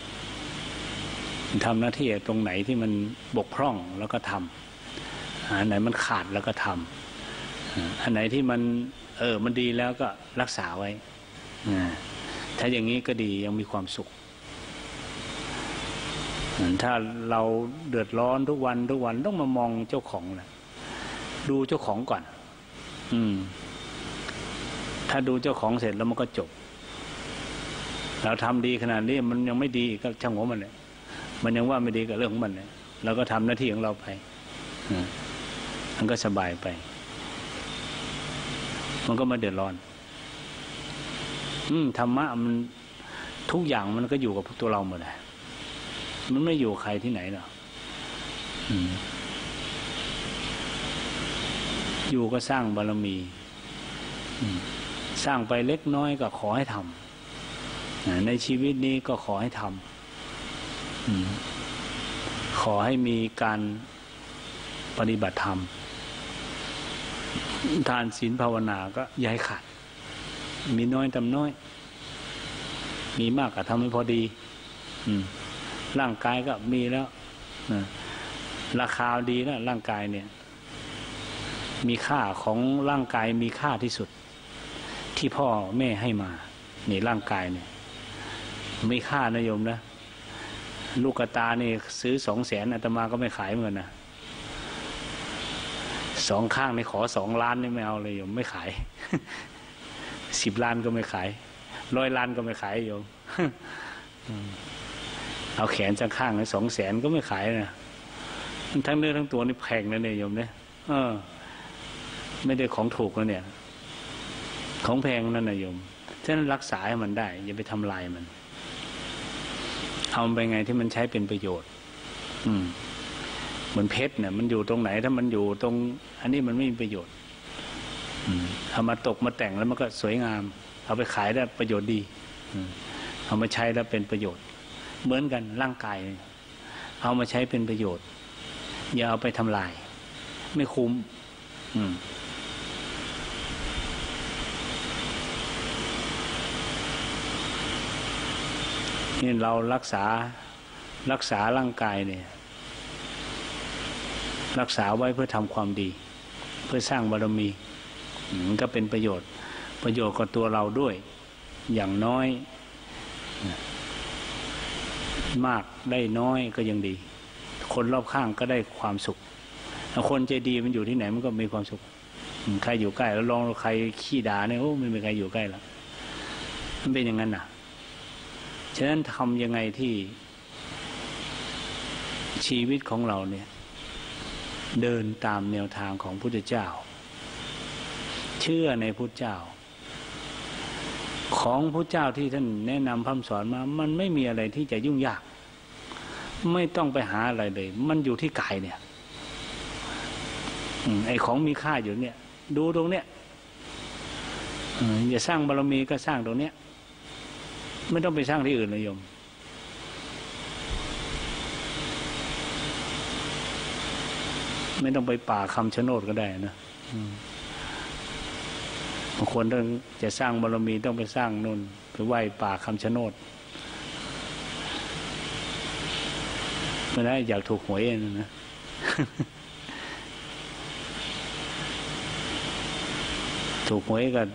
ทำหน้าที่ตรงไหนที่มันบกพร่องแล้วก็ทำอันไหนมันขาดแล้วก็ทำอันไหนที่มันเออมันดีแล้วก็รักษาไว้ถ้าอย่างนี้ก็ดียังมีความสุขถ้าเราเดือดร้อนทุกวันทุกวันต้องมามองเจ้าของนะดูเจ้าของก่อนอืมถ้าดูเจ้าของเสร็จแล้วมันก็จบเราทำดีขนาดนี้มันยังไม่ดีก็ช่างหัวมันเลยมันยังว่าไม่ดีกับเรื่องของมันเลยเราก็ทำหน้าที่ของเราไปมันก็สบายไปมันก็มาเดือดร้อนอืมธรรมะมันทุกอย่างมันก็อยู่กับตัวเราหมดเลยมันไม่อยู่ใครที่ไหนหรอกอยู่ก็สร้างบารมีสร้างไปเล็กน้อยก็ขอให้ทำในชีวิตนี้ก็ขอให้ทำขอให้มีการปฏิบัติธรรมทานศีลภาวนาก็อย่าให้ขาดมีน้อยทำน้อยมีมากก็ทำให้พอดีร่างกายก็มีแล้วราคาดีแล้วร่างกายเนี่ยมีค่าของร่างกายมีค่าที่สุดที่พ่อแม่ให้มานี่ร่างกายเนี่ยมีค่านะโยมนะลูกตานี่ซื้อสองแสนอาตมาก็ไม่ขายเหมือนกันนะสองข้างในขอสองล้านนี่ไม่เอาเลยโยมไม่ขายสิบล้านก็ไม่ขายร้อยล้านก็ไม่ขายโยมเอาแขนจากข้างในสองแสนก็ไม่ขายนะทั้งเนื้อทั้งตัวนี่แพงนะเนี่ยโยมเนี่ยเออไม่ได้ของถูกแล้วเนี่ยของแพงนั่นนะโยมฉะนั้นรักษาให้มันได้อย่าไปทำลายมันเอาไปไงที่มันใช้เป็นประโยชน์อืมเหมือนเพชรเนี่ยมันอยู่ตรงไหนถ้ามันอยู่ตรงอันนี้มันไม่มีประโยชน์อืมเอามาตกมาแต่งแล้วมันก็สวยงามเอาไปขายได้ประโยชน์ดีอืมเอามาใช้แล้วเป็นประโยชน์เหมือนกันร่างกายเอามาใช้เป็นประโยชน์อย่าเอาไปทำลายไม่คุ้มอืมนี่เรารักษารักษาร่างกายเนี่ยรักษาไว้เพื่อทำความดีเพื่อสร้างบารมีมันก็เป็นประโยชน์ประโยชน์กับตัวเราด้วยอย่างน้อยมากได้น้อยก็ยังดีคนรอบข้างก็ได้ความสุขคนใจดีมันอยู่ที่ไหนมันก็มีความสุขใครอยู่ใกล้แล้วลองใครขี้ด่าเนี่ยโอ้ไม่มีใครอยู่ใกล้แล้วมันเป็นอย่างนั้นน่ะฉะนั้นทำยังไงที่ชีวิตของเราเนี่ยเดินตามแนวทางของพุทธเจ้าเชื่อในพุทธเจ้าของพุทธเจ้าที่ท่านแนะนำพร่ำสอนมามันไม่มีอะไรที่จะยุ่งยากไม่ต้องไปหาอะไรเลยมันอยู่ที่กายเนี่ยไอ้ของมีค่าอยู่เนี่ยดูตรงเนี้ยอย่าสร้างบารมีก็สร้างตรงเนี้ยไม่ต้องไปสร้างที่อื่นเลยโยมไม่ต้องไปป่าคำชะโนดก็ได้นะบางคนต้องจะสร้างบารมีต้องไปสร้างนู่นไปไหว้ป่าคำชะโนดไม่ได้อยากถูกหวยนะถูกหวยกัน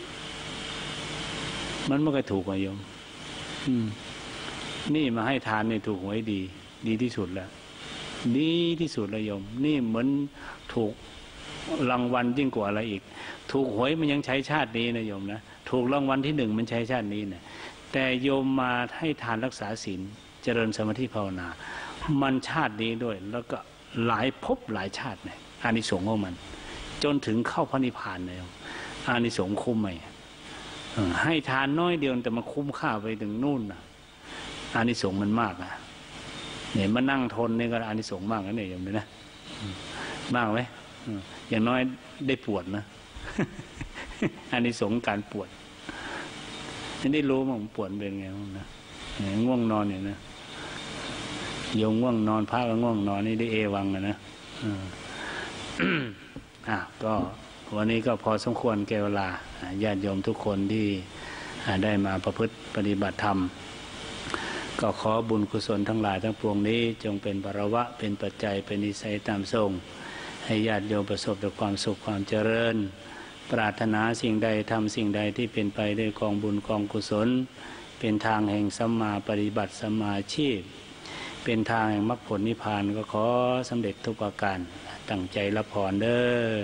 มันไม่เคยถูกอะโยมนี่มาให้ทานนี่ถูกหวยดีดีที่สุดแล้วดีที่สุดเลยโยมนี่เหมือนถูกรางวัลยิ่งกว่าอะไรอีกถูกหวยมันยังใช้ชาตินี้นะโยมนะถูกรางวัลที่หนึ่งมันใช้ชาตินี้นะแต่โยมมาให้ทานรักษาศีลเจริญสมาธิภาวนามันชาตินี้ด้วยแล้วก็หลายภพหลายชาติเนี่ยอานิสงส์ของมันจนถึงเข้าพระนิพพานเลยอานิสงส์คุ้มไหมให้ทานน้อยเดียวแต่มันคุ้มค่าไปถึงนู่นนะอานิสงส์มันมากนะเนี่ยมานั่งทนนี่ก็อานิสงส์มากนะเนี่ยโยมนะมากไหมอย่างน้อยได้ปวดนะอานิสงส์การปวดไม่ได้รู้มั้งปวดเป็นไงมั้งนะง่วงนอนเนี่ยนะโยมง่วงนอนพระก็ง่วงนอนนี่ได้เอวังนะนะอ่ะก็วันนี้ก็พอสมควรแก่เวลาญาติโยมทุกคนที่ได้มาประพฤติปฏิบัติธรรมก็ขอบุญกุศลทั้งหลายทั้งปวงนี้จงเป็นภาระเป็นปัจจัยเป็นนิสัยตามทรงให้ญาติโยมประสบแต่ความสุขความเจริญปรารถนาสิ่งใดทำสิ่งใดที่เป็นไปด้วยกองบุญกองกุศลเป็นทางแห่งสัมมาปฏิบัติสัมมาอาชีพเป็นทางแห่งมรรคผลนิพพานก็ขอสำเร็จทุกประการตั้งใจรับพรเด้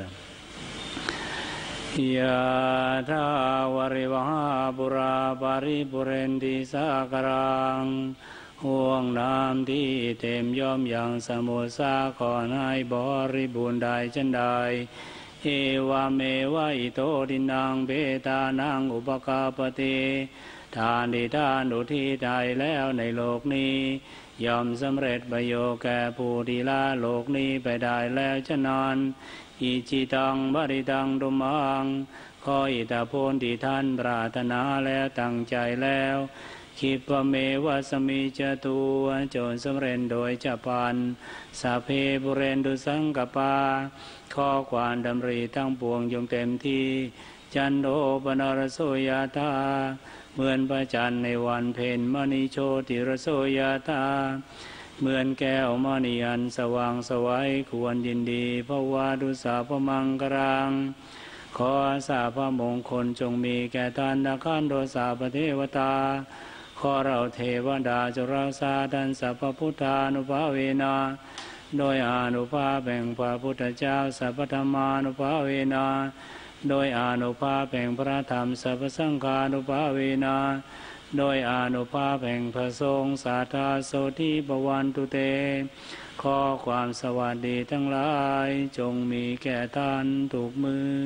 อยะถาวริวหาปุราปาริปุเรนติสากรังห่วงน้ำที่เต็มย่อมอย่างสมุทรสาครให้บริบูรณ์ได้ฉันใดเอวาเมวะอิโตดินังเบตานังอุปกาปติทานที่ทานอุทิศได้แล้วในโลกนี้ย่อมสำเร็จประโยชน์แก่ผู้ที่ละโลกนี้ไปได้แล้วฉะนั้นอิจิตังบริตังดุมังขออิทธิพลที่ท่านปรารถนาและตั้งใจแล้วคิปเมวะสมิจตุจนสำเร็จโดยจะปันสัพเพบุเรนดุสังกปาข้อความดำริทั้งปวงยงเต็มที่จันโดปนรโสยธาเหมือนพระจันทร์ในวันเพ็ญมณีโชติรโสยธาเหมือนแก้วมณีอันสว่างสวัยควรยินดีเพราะว่าดุสาพมังกรังขออาสาพระมงคลจงมีแก่ท่านนักขันโดสาพเทวตาขอเราเทวดาจงรักษาท่านสัพพุทธานุภาเวนะโดยอานุภาพแห่งพระพุทธเจ้าสัพพธรรมานุภาเวนะโดยอานุภาพแห่งพระธรรมสัพพสังฆานุภาเวนะโดยอานุภาพแห่งพระสงฆ์สาธาโสธิปวันตุเตขอความสวัสดีทั้งหลายจงมีแก่ท่านทุกมือ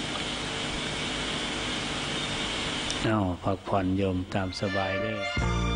เอาพักผ่อนโยมตามสบายได้